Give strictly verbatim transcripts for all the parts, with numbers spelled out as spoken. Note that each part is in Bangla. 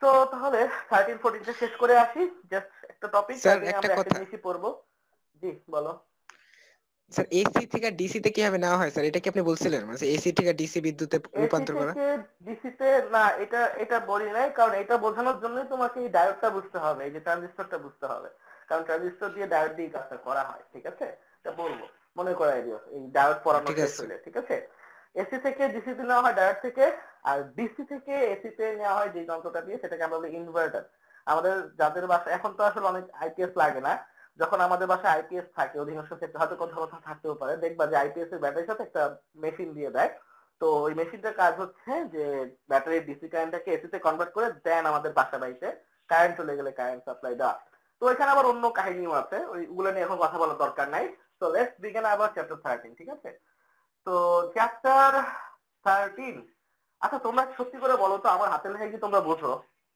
তো তাহলে থার্টিন ফোরটিন টা শেষ করে আসি, জাস্ট একটা টপিক, স্যার থার্টিনে একটা আমরা একটা কথা, জিনিসই পড়বো। জি বলো। স্যার এসি থেকে ডিসি তে কিভাবে নেওয়া হয় স্যার, এটা কি আপনি বলছিলেন, মানে এসি থেকে ডিসি বিদ্যুতে এসি রূপান্তর করা? থেকে ডিসিতে না, এটা এটা বলি নাই, কারণ এটা বোঝানোর জন্যই তোমাকে এই ডায়োডটা বুঝতে হবে, এই যে ট্রানজিস্টরটা বুঝতে হবে, কারণ ট্রানজিস্টর দিয়ে ডায়োড দিয়ে কাজটা করা হয়, ঠিক আছে? এটা বলবো, মনে করাই দিও এই ডায়োড পড়ানো ঠিক শেষ আছে। হইলে, ঠিক আছে? এসি থেকে ডিসিতে নেওয়া হয় ডায়োড থেকে, আর ডিসি থেকে এসিতে নেওয়া হয় যে যন্ত্রটা দিয়ে, সেটাকে আমরা বলি ইনভার্টার। আমাদের যাদের বাসায় এখন তো আসলে অনেক আইপিএস লাগে না, যখন আমাদের বাসায় আইপিএস থাকে অধিকাংশ ক্ষেত্রে, হয়তো কোথাও কোথাও থাকতেও পারে, দেখবা যে আইপিএস এর ব্যাটারির সাথে একটা মেশিন দিয়ে দেয়। তো ওই মেশিনটার কাজ হচ্ছে যে ব্যাটারির ডিসি কারেন্টটাকে এসিতে কনভার্ট করে দেন আমাদের বাসা বাড়িতে কারেন্ট চলে গেলে কারেন্ট সাপ্লাই দেওয়া। তো এখানে আবার অন্য কাহিনীও আছে, ওইগুলো নিয়ে এখন কথা বলার দরকার নাই। তো লেটস বিগিন আবার চ্যাপ্টার থার্টিন, ঠিক আছে? তো চ্যাপ্টার থার্টিন, আচ্ছা তোমরা সত্যি করে বলো তো, আমার হাতের লেখা কি তোমরা বুঝো?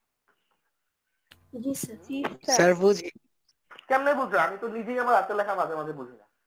জি স্যার। জি স্যার। স্যার বুঝি। কেমনে বুঝো? আমি তো নিজেই আমার হাতের লেখা মাঝে মাঝে বুঝি না।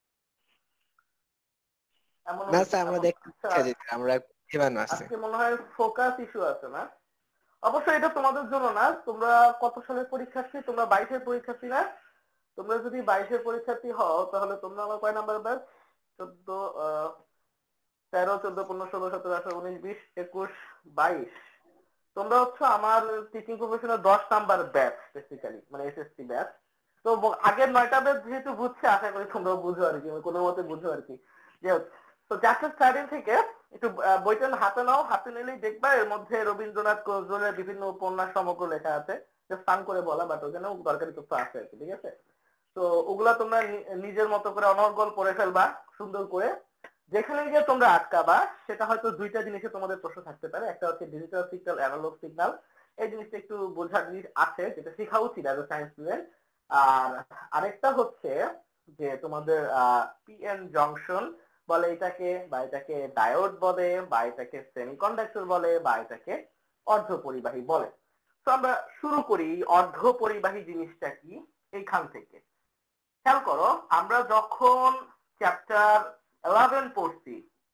এমন না স্যার আমরা এমন দেখতে আচ্ছা, ইচ্ছা যেতে আমরা জীবাণু আছে। আজকে মনে হয় ফোকাস ইস্যু আছে না? অবশ্যই এটা তোমাদের জন্য না। তোমরা কত সালের পরীক্ষার্থী? তোমরা বাইশের পরীক্ষার্থী না? তোমরা যদি বাইশের পরীক্ষার্থী হও তাহলে তোমরা আমার কয় নাম্বার ব্যাচ? চোদ্দ, আহ তেরো, চোদ্দ, পনেরো, ষোলো, সতেরো, আঠারো, উনিশ, বিশ, একুশ, বাইশ। তোমরা হচ্ছে আমার টিচিং প্রফেশনের দশ নাম্বার ব্যাচ, বেসিক্যালি মানে এসএসসি ব্যাচ। তো আগের নয়টা ব্যাচ যেহেতু বুঝছে, আশা করি তোমরা বুঝো আর কি, কোনো মতে বুঝো আর কি। যে তো চ্যাপ্টার থার্টিন থেকে একটু বইটা হাতে নাও, হাতে নিলেই দেখবা এর মধ্যে রবীন্দ্রনাথ নজরুলের বিভিন্ন উপন্যাস সমগ্র লেখা আছে। স্থান করে বলা, বাট ওখানেও দরকারি তথ্য আছে আর কি, ঠিক আছে? তো ওগুলা তোমরা নিজের মতো করে অনর্গল পড়ে ফেলবা সুন্দর করে। যেখানে গিয়ে তোমরা আটকাবা সেটা হয়তো দুইটা জিনিসে তোমাদের প্রশ্ন থাকতে পারে, একটা হচ্ছে ডিজিটাল সিগন্যাল, অ্যানালগ সিগন্যাল। এই জিনিসটা একটু বোঝার জিনিস আছে, যেটা শেখা উচিত অ্যাজ এ সায়েন্স স্টুডেন্ট। আর আরেকটা হচ্ছে যে তোমাদের পিএন জংশন বলে এটাকে, বা এটাকে ডায়োড বলে, বা এটাকে সেমিকন্ডাক্টর বলে, বা এটাকে অর্ধপরিবাহী বলে। তো আমরা শুরু করি অর্ধপরিবাহী জিনিসটা কি এইখান থেকে। খেয়াল করো, আমরা যখন চ্যাপ্টার ইলেভেন পড়ছি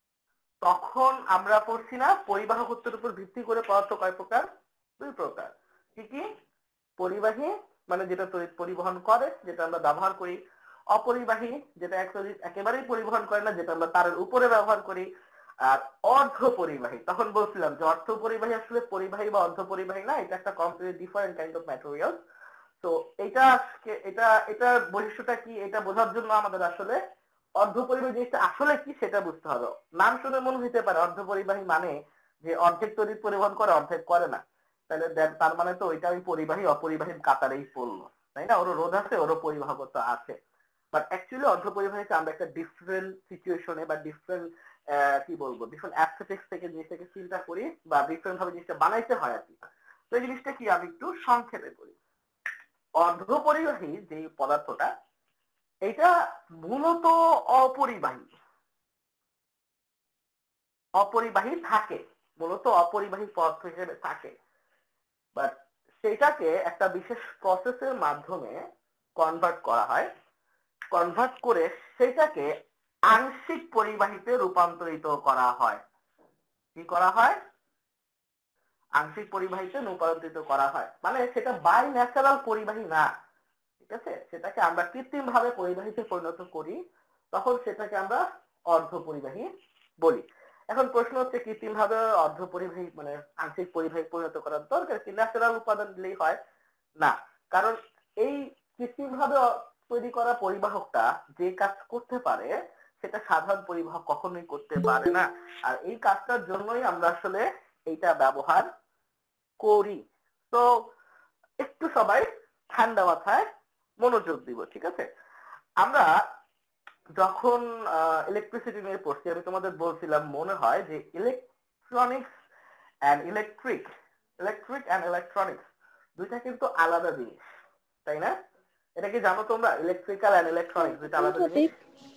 তখন আমরা পড়ছি না পরিবাহকত্বের উপর ভিত্তি করে পদার্থ কয় প্রকার? দুই প্রকার। কি কি? পরিবাহী মানে যেটা তড়িৎ পরিবহন করে, যেটা আমরা ব্যবহার করি। অপরিবাহী যেটা একেবারেই পরিবহন করে না, যেটা আমরা তারের উপরে ব্যবহার করি। আর অর্ধ পরিবাহী, তখন বলছিলাম যে অর্ধ পরিবাহী আসলে পরিবাহী বা অর্ধ পরিবাহী না, এটা একটা completely different kind of material. তো এটা এটা এটার বৈশিষ্ট্যটা কি এটা বোঝার জন্য আমাদের আসলে অর্ধপরিবাহী জিনিসটা আসলে কি সেটা বুঝতে হবে। নাম শুনে মনে হতে পারে অর্ধপরিবাহী মানে যে অর্ধেক তড়িৎ পরিবহন করে অর্ধেক করে না, তাহলে তার মানে তো ওইটা ওই পরিবাহী অপরিবাহীর কাতারেই পড়লো, তাই না? ওরও রোধ আছে, ওরও পরিবাহকতা আছে। বাট অ্যাকচুয়ালি অর্ধপরিবাহীকে আমরা একটা ডিফারেন্ট সিচুয়েশনে বা ডিফারেন্ট কি বলবো ডিফারেন্ট অ্যাসপেক্টস থেকে জিনিসটাকে চিন্তা করি, বা ডিফারেন্ট ভাবে জিনিসটা বানাইতে হয় আর কি। তো এই জিনিসটা কি আমি একটু সংক্ষেপে করি। অর্ধপরিবাহী যে পদার্থটা, এটা মূলত অপরিবাহী অপরিবাহী থাকে, মূলত অপরিবাহী পদার্থ হিসেবে থাকে। বাট সেটাকে একটা বিশেষ প্রসেসের মাধ্যমে কনভার্ট করা হয়, কনভার্ট করে সেটাকে আংশিক পরিবাহীতে রূপান্তরিত করা হয়। কি করা হয়? আংশিক পরিবাহীতে রূপান্তরিত করা হয়, মানে সেটা বাই ন্যাচারাল পরিবাহী না, ঠিক আছে? সেটাকে আমরা কৃত্রিম ভাবে পরিবাহীতে পরিণত করি, তখন সেটাকে আমরা অর্ধ পরিবাহী বলি। এখন প্রশ্ন হচ্ছে কৃত্রিম ভাবে অর্ধ পরিবাহী মানে আংশিক পরিবাহী পরিণত করার দরকার কি? ন্যাচারাল উপাদান দিলেই হয় না, কারণ এই কৃত্রিম ভাবে তৈরি করা পরিবাহকটা যে কাজ করতে পারে সেটা সাধারণ পরিবাহক কখনোই করতে পারে না। আর এই কাজটার জন্যই আমরা আসলে এইটা ব্যবহার করি। তো একটু সবাই ঠান্ডা মাথায় মনোযোগ দিব, ঠিক আছে? আমরা যখন ইলেকট্রিসিটি নিয়ে পড়ছি, আমি তোমাদের বলছিলাম মনে হয় যে electronics and electric electric and electronics দুইটা কিন্তু আলাদা জিনিস, তাই না? এটা কি জানো তোমরা? ইলেকট্রিক্যাল অ্যান্ড ইলেকট্রনিক্স দুইটা আলাদা জিনিস।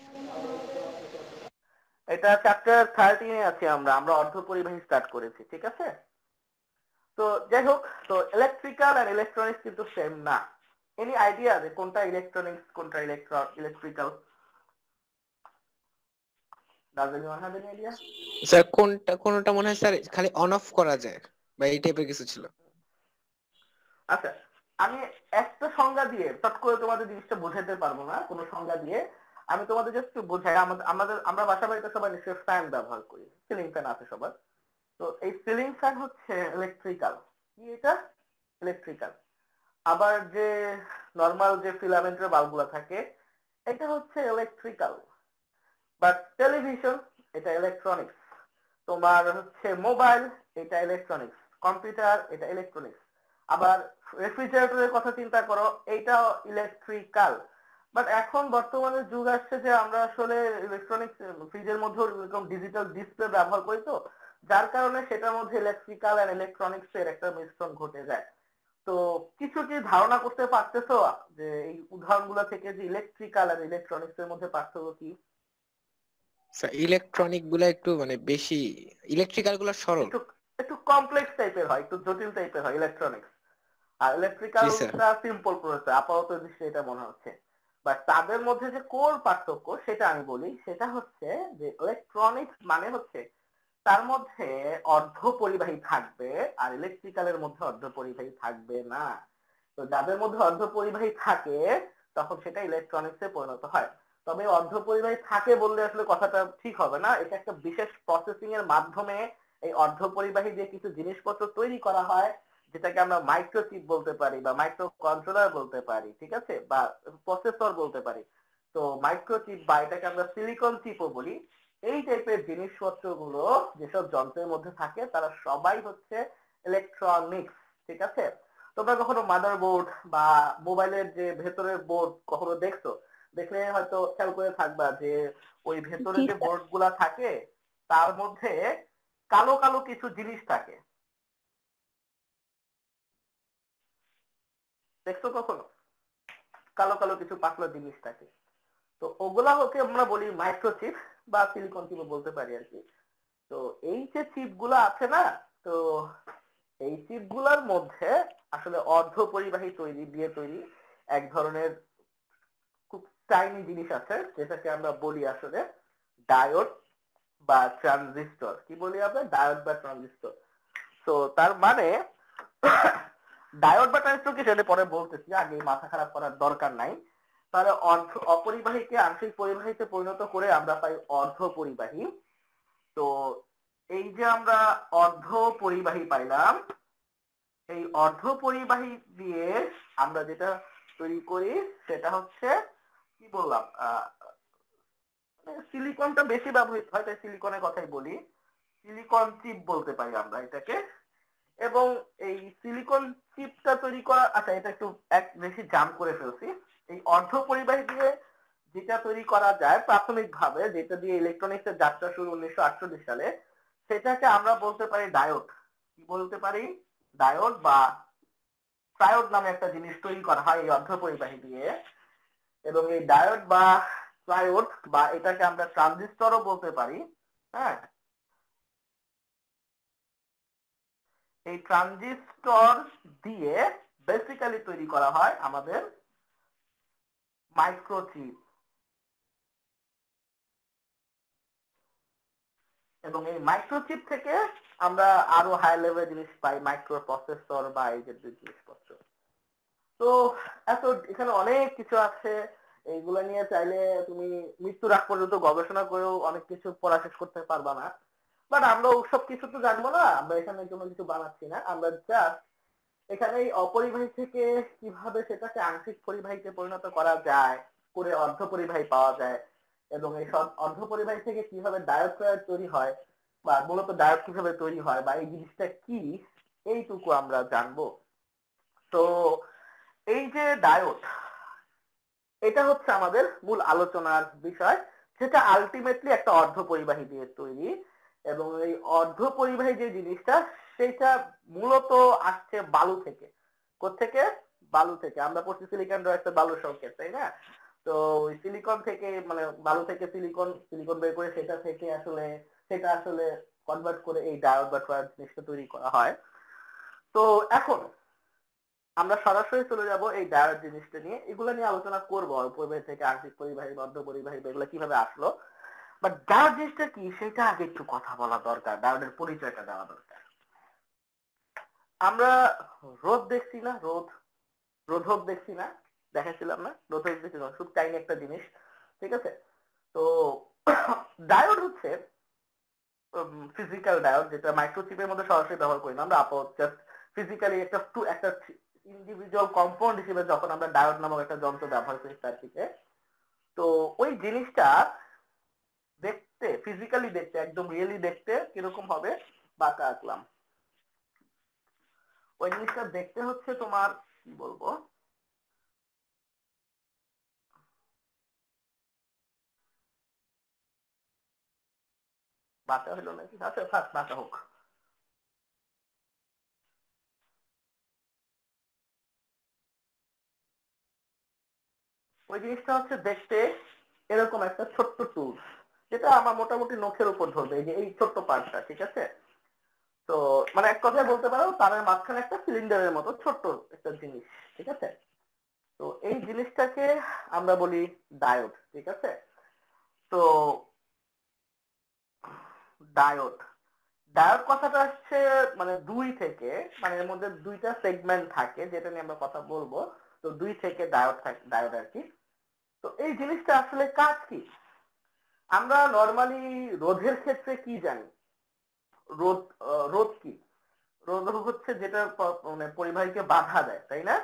এটা চ্যাপ্টার থার্টিনে আছে, আমরা আমরা অর্ধপরিবাহী স্টার্ট করেছি, ঠিক আছে? তো যাই হোক, তো ইলেকট্রিক্যাল অ্যান্ড ইলেকট্রনিক্স কিন্তু সেম না। এনি আইডিয়া যে কোনটা ইলেকট্রনিক্স কোনটা electro electrical? Does anyone have any idea? Sir কোনটা কোনটা মনে হয় স্যার খালি অন অফ করা যায় বা এই টাইপের কিছু ছিল। আচ্ছা, আমি একটা সংজ্ঞা দিয়ে চট করে তোমাদের জিনিসটা বোঝাতে পারবো না কোনো সংজ্ঞা দিয়ে। আমি তোমাদের জাস্ট একটু বোঝাই। আমাদের আমাদের আমরা বাসা বাড়িতে সবাই নিশ্চয়ই ফ্যান ব্যবহার করি, সিলিং ফ্যান আছে সবার। তো এই সিলিং ফ্যান হচ্ছে ইলেকট্রিক্যাল। কি এটা? ইলেকট্রিক্যাল। আবার যে নর্মাল যে ফিলামেন্টের বাল্বগুলো থাকে এটা হচ্ছে ইলেকট্রিক্যাল। বাট টেলিভিশন এটা ইলেকট্রনিক্স। তোমার হচ্ছে মোবাইল এটা ইলেকট্রনিক্স, কম্পিউটার এটা ইলেকট্রনিক্স। আবার রেফ্রিজারেটরের কথা চিন্তা করো, এইটাও ইলেকট্রিক্যাল। বাট এখন বর্তমানে যুগ আসছে যে আমরা আসলে ইলেকট্রনিক্স ফ্রিজের মধ্যে এরকম ডিজিটাল ডিসপ্লে ব্যবহার করি, তো যার কারণে সেটার মধ্যে ইলেকট্রিক্যাল আর ইলেকট্রনিক্স এর একটা মিশ্রণ ঘটে যায়। তো কিছু কি ধারণা করতে পারতেছো যে এই উদাহরণগুলো থেকে যে ইলেকট্রিক্যাল আর ইলেকট্রনিক্স এর মধ্যে পার্থক্য কি? ইলেকট্রনিক গুলা একটু মানে বেশি, ইলেকট্রিক্যাল গুলা সরল। একটু একটু কমপ্লেক্স টাইপের হয়, একটু জটিল টাইপের হয় ইলেকট্রনিক্স। আর জি স্যার। ইলেকট্রিক্যালটা সিম্পল প্রসেস আপাতত দৃষ্টিতে এটা মনে হচ্ছে। বাট তাদের মধ্যে যে কোর পার্থক্য সেটা আমি বলি। সেটা হচ্ছে যে ইলেকট্রনিক্স মানে হচ্ছে তার মধ্যে অর্ধ পরিবাহী থাকবে, আর ইলেকট্রিক্যালের মধ্যে অর্ধ পরিবাহী থাকবে না। তো যাদের মধ্যে অর্ধ পরিবাহী থাকে তখন সেটা ইলেকট্রনিক্সে পরিণত হয়। তবে অর্ধ পরিবাহী থাকে বললে আসলে কথাটা ঠিক হবে না। এটা একটা বিশেষ প্রসেসিং এর মাধ্যমে এই অর্ধ পরিবাহী দিয়ে কিছু জিনিসপত্র তৈরি করা হয়, যেটাকে আমরা মাইক্রোচিপ বলতে পারি বা মাইক্রো কন্ট্রোলার বলতে পারি, ঠিক আছে, বা প্রসেসর বলতে পারি। তো মাইক্রোচিপ বা এটাকে আমরা সিলিকন চিপও বলি। এই টাইপের জিনিসপত্রগুলো যেসব যন্ত্রের মধ্যে থাকে তারা সবাই হচ্ছে ইলেকট্রনিক্স, ঠিক আছে। তোমরা কখনো মাদারবোর্ড বা মোবাইলের যে ভেতরের বোর্ড কখনো দেখছো? দেখলে হয়তো খেয়াল করে থাকবা যে ওই ভেতরে জি যে স্যার। বোর্ড গুলা থাকে তার মধ্যে কালো কালো কিছু জিনিস থাকে, দেখছো কখনো? কালো কালো কিছু পাতলা জিনিস থাকে। তো ওগুলা হচ্ছে আমরা বলি মাইক্রোচিপ বা সিলিকন চিপ বলতে পারি আর কি। তো এই যে চিপ গুলা আছে না, তো এই চিপ গুলার মধ্যে আসলে অর্ধ পরিবাহী তৈরি দিয়ে তৈরি এক ধরনের খুব টাইনি জিনিস আছে, যেটাকে আমরা বলি আসলে ডায়োড বা ট্রানজিস্টর। কি বলি আমরা? ডায়োড বা ট্রানজিস্টর। তো তার মানে ডায়োড বা ট্রানজিস্টর কি সেটা পরে বলতেছি, আগে মাথা খারাপ করার দরকার নাই। তাহলে অর্ধ অপরিবাহীকে আংশিক পরিবাহীতে পরিণত করে আমরা পাই অর্ধ পরিবাহী। তো এই যে আমরা অর্ধ পরিবাহী পাইলাম, এই অর্ধ পরিবাহী দিয়ে আমরা যেটা তৈরি করি সেটা হচ্ছে কি বললাম, সিলিকনটা বেশি ব্যবহৃত হয় তাই সিলিকনের কথাই বলি। সিলিকন চিপ বলতে পারি আমরা এটাকে। এবং এই সিলিকন চিপটা তৈরি করা, আচ্ছা এটা একটু এক বেশি জাম করে ফেলছি। এই অর্ধ পরিবাহী দিয়ে যেটা তৈরি করা যায় প্রাথমিকভাবে, যেটা দিয়ে ইলেকট্রনিক্সের যাত্রা শুরু উনিশশো আটচল্লিশ সালে, সেটাকে আমরা বলতে পারি ডায়োড। কি বলতে পারি? ডায়োড বা ট্রায়োড নামে একটা জিনিস তৈরি করা হয় এই অর্ধ পরিবাহী দিয়ে। এবং এই ডায়োড বা ট্রায়োড বা এটাকে আমরা ট্রানজিস্টরও বলতে পারি। হ্যাঁ, এই ট্রানজিস্টর দিয়ে বেসিক্যালি তৈরি করা হয় আমাদের মাইক্রোচিপ। এবং এই মাইক্রোচিপ থেকে আমরা আরো হাই লেভেল জিনিস পাই, মাইক্রো প্রসেসর বা এই যে জিনিসপত্র। তো এত এখানে অনেক কিছু আছে, এইগুলো নিয়ে চাইলে তুমি মৃত্যুর আগ পর্যন্ত গবেষণা করেও অনেক কিছু পড়া শেষ করতে পারবা না। বাট আমরা ওসব কিছু তো জানবো না, আমরা এখানে কোনো কিছু বানাচ্ছি না। আমরা জাস্ট এখানে এই অপরিবাহী থেকে কিভাবে সেটাকে আংশিক পরিবাহীতে পরিণত করা যায়, করে অর্ধ পরিবাহী পাওয়া যায়, এবং এই সব অর্ধ পরিবাহী থেকে কিভাবে ডায়োড তৈরি হয়, বা মূলত ডায়োড কিভাবে তৈরি হয়, বা এই জিনিসটা কি, এইটুকু আমরা জানবো। তো এই যে ডায়োড, এটা হচ্ছে আমাদের মূল আলোচনার বিষয়, যেটা আলটিমেটলি একটা অর্ধ পরিবাহী দিয়ে তৈরি। এবং এই অর্ধ পরিবাহী যে জিনিসটা সেটা মূলত আসছে বালু থেকে। কোত্থেকে? বালু থেকে। আমরা পড়ছি সিলিকন ডাইঅক্সাইড বালুর সংকেত, তাই না? তো ওই সিলিকন থেকে, মানে বালু থেকে সিলিকন সিলিকন বের করে সেটা থেকে আসলে সেটা আসলে কনভার্ট করে এই ডায়োড বা ট্রায়োড জিনিসটা তৈরি করা হয়। তো এখন আমরা সরাসরি চলে যাব এই ডায়োড জিনিসটা নিয়ে। এগুলো নিয়ে আলোচনা করবো, পরিবাহী থেকে আংশিক পরিবাহী, অর্ধ পরিবাহী, এগুলো কিভাবে আসলো। বাট ডায়োড জিনিসটা কি সেটা আগে একটু কথা বলা দরকার, ডায়োডের পরিচয়টা দেওয়া দরকার। আমরা রোধ দেখছি না, রোধ রোধক দেখছি না, দেখাচ্ছিলাম না, রোধক দেখছি না, খুব টাইনি একটা জিনিস, ঠিক আছে। তো ডায়োড হচ্ছে ফিজিক্যাল ডায়োড, যেটা মাইক্রোচিপের মধ্যে সরাসরি ব্যবহার করি না আমরা, আপাতত জাস্ট ফিজিক্যালি একটা টু একটা ইন্ডিভিজুয়াল কম্পাউন্ড হিসেবে যখন আমরা ডায়োড নামক একটা যন্ত্র ব্যবহার করি সার্কিটে, তো ওই জিনিসটা দেখতে ফিজিক্যালি দেখতে একদম রিয়েলি দেখতে কিরকম হবে, বাঁকা আঁকলাম। ওই জিনিসটা দেখতে হচ্ছে তোমার কি বলবো, বাঁকা হলো নাকি, আচ্ছা থাক বাঁকা হোক। ওই জিনিসটা হচ্ছে দেখতে এরকম একটা ছোট্ট টুল, যেটা আমার মোটামুটি নখের উপর ধরবে, এই যে এই ছোট্ট পার্টটা, ঠিক আছে। তো মানে এক কথায় বলতে পারো তারের মাঝখানে একটা সিলিন্ডারের মতো ছোট্ট একটা জিনিস, ঠিক আছে। তো এই জিনিসটাকে আমরা বলি ডায়োড, ঠিক আছে। তো ডায়োড ডায়োড কথাটা আসছে মানে দুই থেকে, মানে এর মধ্যে দুইটা সেগমেন্ট থাকে যেটা নিয়ে আমরা কথা বলবো। তো দুই থেকে ডায়োড থাকে, ডায়োড আর কি। তো এই জিনিসটা আসলে কাজ কি, আমরা নরমালি রোধের ক্ষেত্রে কি জানি, রোধ রোধ কি, রোধ হচ্ছে যেটা মানে পরিবাহীকে বাধা দেয়, তাই না।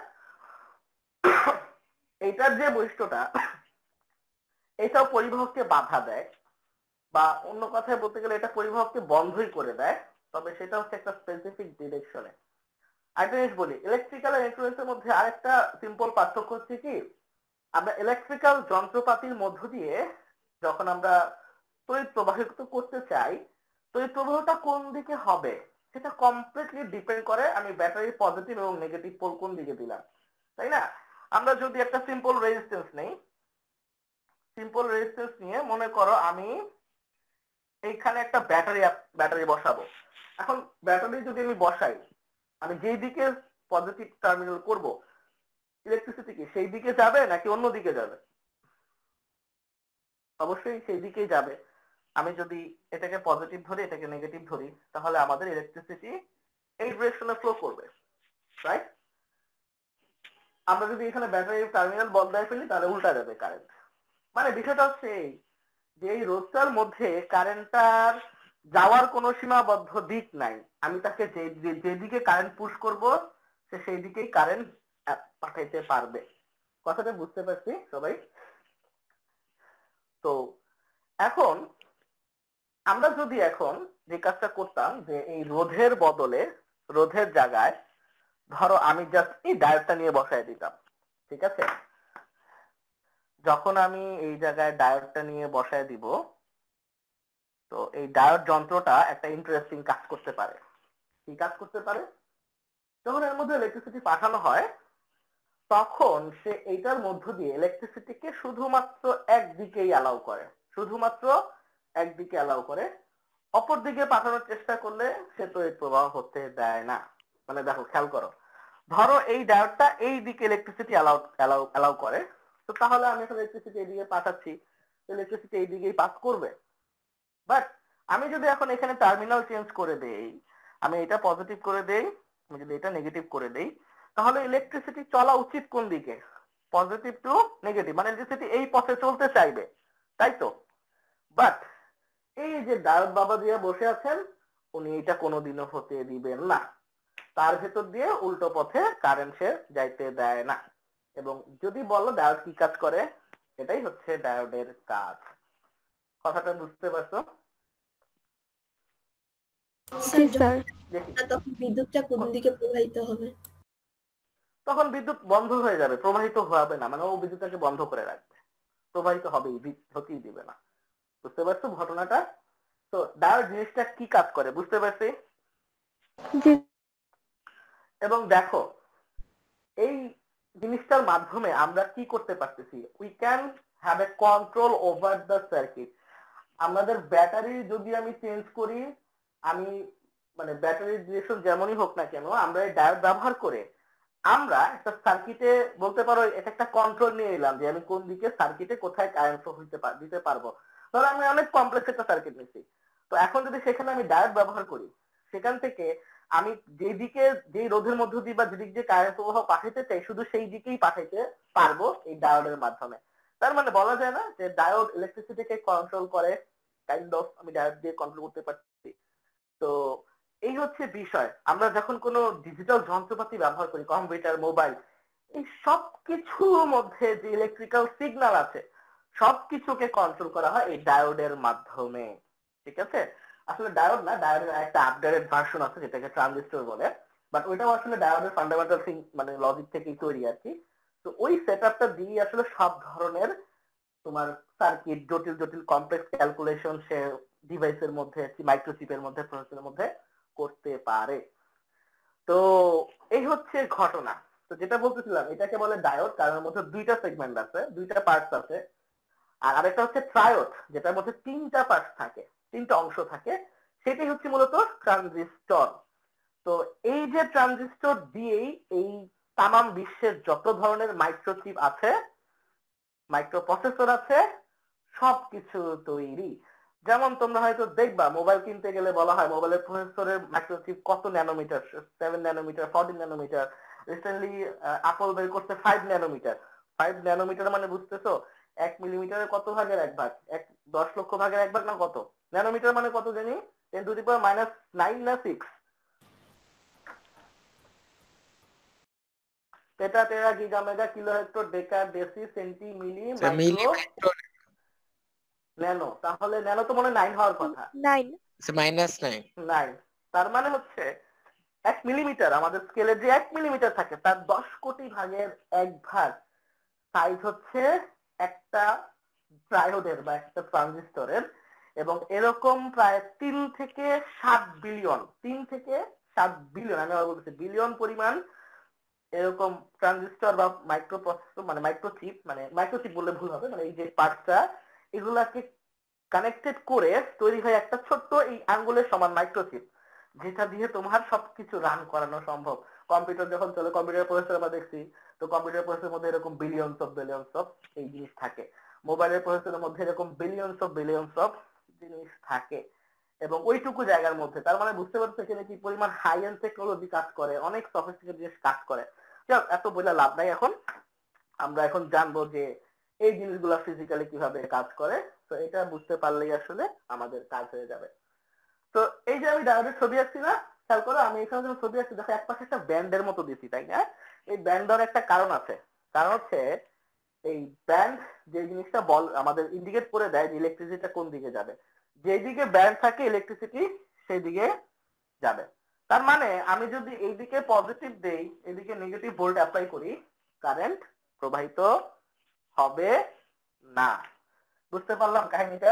এইটার যে বৈশিষ্ট্যটা, এটাও পরিবাহককে বাধা দেয়, বা অন্য কথায় বলতে গেলে এটা পরিবাহককে বন্ধই করে দেয়, তবে সেটা হচ্ছে একটা স্পেসিফিক ডিরেকশনে। আরেকটা জিনিস বলি, ইলেকট্রিক্যাল আর ইলেকট্রনিক্সের মধ্যে আরেকটা সিম্পল পার্থক্য হচ্ছে কি, আমরা ইলেকট্রিক্যাল যন্ত্রপাতির মধ্য দিয়ে যখন আমরা তড়িৎ প্রবাহিত করতে চাই, তড়িৎ প্রবাহটা কোন দিকে হবে সেটা কমপ্লিটলি ডিপেন্ড করে আমি ব্যাটারির পজিটিভ এবং নেগেটিভ পোল কোন দিকে দিলাম, তাই না। আমরা যদি একটা সিম্পল রেজিস্ট্যান্স নেই, সিম্পল রেজিস্ট্যান্স নিয়ে মনে করো আমি এইখানে একটা ব্যাটারি ব্যাটারি বসাবো। এখন ব্যাটারি যদি আমি বসাই, আমি যেই দিকে পজিটিভ টার্মিনাল করব, ইলেকট্রিসিটি কি সেই দিকে যাবে নাকি অন্য দিকে যাবে, অবশ্যই সেই দিকেই যাবে। আমি যদি এটাকে পজিটিভ ধরি, এটাকে নেগেটিভ ধরি, তাহলে আমাদের ইলেকট্রিসিটি এই ডিরেকশনে ফ্লো করবে, রাইট। আমরা যদি এখানে ব্যাটারির টার্মিনাল বদলায় ফেলি তাহলে উল্টা যাবে কারেন্ট। মানে বিষয়টা হচ্ছে এই যে এই রোধটার মধ্যে কারেন্টটার যাওয়ার কোনো সীমাবদ্ধ দিক নাই, আমি তাকে যে যেদিকে কারেন্ট পুশ করব সে সেই দিকেই কারেন্ট পাঠাইতে পারবে। কথাটা বুঝতে পারছি সবাই। তো এখন আমরা যদি এখন যে কাজটা করতাম, যে এই রোধের বদলে রোধের জায়গায় ধরো আমি জাস্ট এই ডায়োডটা নিয়ে বসায় দিতাম, ঠিক আছে। যখন আমি এই জায়গায় ডায়োডটা নিয়ে বসায় দিব, তো এই ডায়োড যন্ত্রটা একটা ইন্টারেস্টিং কাজ করতে পারে। কি কাজ করতে পারে, যখন এর মধ্যে ইলেকট্রিসিটি পাঠানো হয় তখন সে এইটার মধ্য দিয়ে ইলেকট্রিসিটিকে শুধুমাত্র একদিকেই অ্যালাউ করে, শুধুমাত্র একদিকে অ্যালাউ করে, অপর দিকে পাঠানোর চেষ্টা করলে সে তড়িৎ প্রবাহ হতে দেয় না। মানে দেখো খেয়াল করো, ধরো এই ডায়োডটা এই দিকে ইলেকট্রিসিটি অ্যালাউ অ্যালাউ অ্যালাউ করে, তো তাহলে আমি এখন ইলেকট্রিসিটি এইদিকে পাঠাচ্ছি, ইলেকট্রিসিটি এই দিকেই পাস করবে। বাট আমি যদি এখন এখানে টার্মিনাল চেঞ্জ করে দেই, আমি এটা পজিটিভ করে দেই, আমি যদি এটা নেগেটিভ করে দেই, তাহলে ইলেকট্রিসিটি চলা উচিত কোন দিকে, পজিটিভ টু নেগেটিভ, মানে ইলেকট্রিসিটি এই পথে চলতে চাইবে, তাই তো। বাট এই যে ডায়োড বাবা দিয়ে বসে আছেন, উনি এটা কোনোদিনও হতে দিবেন না, তার ভেতর দিয়ে উল্টো পথে কারেন্ট সে যাইতে দেয় না। এবং যদি বলো ডায়োড কি কাজ করে, এটাই হচ্ছে ডায়োডের কাজ। কথাটা বুঝতে পারছো? স্যার তখন বিদ্যুৎটা কোন দিকে প্রবাহিত হবে? তখন বিদ্যুৎ বন্ধ হয়ে যাবে, প্রবাহিত হবে না, মানে ও বিদ্যুৎটাকে বন্ধ করে রাখবে, প্রবাহিত হবেই, হতেই দিবে না। বুঝতে পারছো ঘটনাটা? তো ডায়োড জিনিসটা কি কাজ করে বুঝতে পারছি। এবং দেখো এই জিনিসটার মাধ্যমে আমরা কি করতে পারতেছি, we can have a control over the circuit. আমাদের ব্যাটারি যদি আমি চেঞ্জ করি, আমি মানে ব্যাটারির ডিরেকশন যেমনই হোক না কেন, আমরা এই ডায়োড ব্যবহার করে আমরা একটা সার্কিটে বলতে পারো এটা একটা কন্ট্রোল নিয়ে এলাম, যে আমি কোন দিকে সার্কিটে কোথায় কারেন্ট ফ্লো হইতে দিতে পারবো। ধরো আমি অনেক কমপ্লেক্স একটা সার্কিট নিচ্ছি, তো এখন যদি সেখানে আমি ডায়োড ব্যবহার করি, সেখান থেকে আমি যেই দিকে যেই রোধের মধ্য দিয়ে বা যেদিক দিয়ে কারেন্ট প্রবাহ পাঠাইতে চাই শুধু সেই দিকেই পাঠাইতে পারবো এই ডায়োডের মাধ্যমে। তার মানে বলা যায় না যে ডায়োড ইলেকট্রিসিটিকে কন্ট্রোল করে, কাইন্ড অফ আমি ডায়োড দিয়ে কন্ট্রোল করতে পারছি। তো এই হচ্ছে বিষয়। আমরা যখন কোনো ডিজিটাল যন্ত্রপাতি ব্যবহার করি, কম্পিউটার, মোবাইল, এই সব কিছুর মধ্যে যে ইলেকট্রিক্যাল সিগন্যাল আছে সবকিছুকে কন্ট্রোল করা হয় এই ডায়োডের মাধ্যমে। ঠিক আছে? আসলে ডায়োড না, ডায়োডের একটা আপডেটেড ভার্সন আছে যেটাকে ট্রানজিস্টর বলে, বাট ওইটাও আসলে ডায়োডের ফান্ডামেন্টাল থিং মানে লজিক থেকেই তৈরি আর কি। তো ওই সেটআপটা দিয়ে আসলে সব ধরনের তোমার সার্কিট, জটিল জটিল কমপ্লেক্স ক্যালকুলেশন সে ডিভাইসের মধ্যে, মাইক্রোচিপের মধ্যে, প্রসেসরের মধ্যে করতে পারে। তো এই হচ্ছে ঘটনা। তো যেটা বলতেছিলাম এটাকে বলে ডায়োড, কারণ এর মধ্যে দুইটা সেগমেন্ট আছে, দুইটা পার্টস আছে। আর আরেকটা হচ্ছে ট্রায়োড, যেটার মধ্যে তিনটা পার্টস থাকে, তিনটা অংশ থাকে, সেটাই হচ্ছে মূলত ট্রানজিস্টর। তো এই যে ট্রানজিস্টর দিয়েই এই তামাম বিশ্বের যত ধরনের মাইক্রোচিপ আছে, মাইক্রো প্রসেসর আছে, সবকিছু তৈরি। যেমন তোমরা হয়তো দেখবা মোবাইল কিনতে গেলে বলা হয় মোবাইলের প্রসেসরের মাইক্রোচিপ কত nanometer, seven nanometer, fourteen nanometer. Recently Apple বের করছে ফাইভ ন্যানোমিটার। ফাইভ ন্যানোমিটার মানে বুঝতেছো এক মিলিমিটারের কত ভাগের এক ভাগ, এক দশ লক্ষ ভাগের এক ভাগ না কত? ন্যানোমিটার মানে কত জানি? Ten to the power minus nine না six. Peta tera giga mega kilo hector deca deci centi milli micro nano. তাহলে ন্যানো তো মনে নাইন হওয়ার কথা, নাইন মাইনাস নাইন। নাইন। তার মানে হচ্ছে এক মিলিমিটার, আমাদের স্কেলে যে এক মিলিমিটার থাকে তার দশ কোটি ভাগের এক ভাগ সাইজ হচ্ছে একটা ট্রায়োডের বা একটা ট্রানজিস্টরের। এবং এরকম প্রায় তিন থেকে সাত বিলিয়ন, তিন থেকে সাত বিলিয়ন, আমি আবার বলতেছি বিলিয়ন পরিমাণ এরকম ট্রানজিস্টর বা মাইক্রো প্রসেসর মানে মাইক্রোচিপ, মানে মাইক্রোচিপ বললে ভুল হবে, মানে এই যে পার্টসটা এগুলাকে কানেক্টেড করে তৈরি হয় একটা ছোট্ট এই আঙ্গুলের সমান মাইক্রোচিপ, যেটা দিয়ে তোমার সবকিছু রান করানো সম্ভব। কম্পিউটার যখন চলে, কম্পিউটার প্রসেসর আমরা দেখছি, তো কম্পিউটার প্রসেসরের মধ্যে এরকম বিলিয়নস অফ বিলিয়নস অফ এই জিনিস থাকে। মোবাইলের প্রসেসরের মধ্যে এরকম বিলিয়নস অফ বিলিয়নস অফ জিনিস থাকে এবং ওইটুকু জায়গার মধ্যে। তার মানে বুঝতে পারছো এখানে কি পরিমাণ হাই এন্ড টেকনোলজি কাজ করে, অনেক সফিস্টিকেটেড জিনিস কাজ করে। যাক, এত বলে লাভ নাই। এখন আমরা এখন জানবো যে এই জিনিসগুলো ফিজিক্যালি কিভাবে কাজ করে। তো এটা বুঝতে পারলেই আসলে আমাদের কাজ হয়ে যাবে। তো এই যে আমি ডায়োডের ছবি আঁকছি না, খেয়াল করো আমি এখানে যখন ছবি আঁকছি দেখো এক পাশে একটা ব্যান্ডের মতো দিছি, তাই না? এই ব্যান্ডের একটা কারণ আছে, কারণ হচ্ছে এই ব্যান্ড যে জিনিসটা বল আমাদের ইন্ডিকেট করে দেয় যে ইলেকট্রিসিটিটা কোন দিকে যাবে। যেদিকে ব্যান্ড থাকে ইলেকট্রিসিটি সেই দিকে যাবে। তার মানে আমি যদি এইদিকে পজিটিভ দেই, এদিকে নেগেটিভ ভোল্ট অ্যাপ্লাই করি, কারেন্ট প্রবাহিত হবে না। বুঝতে পারলাম কাহিনীটা?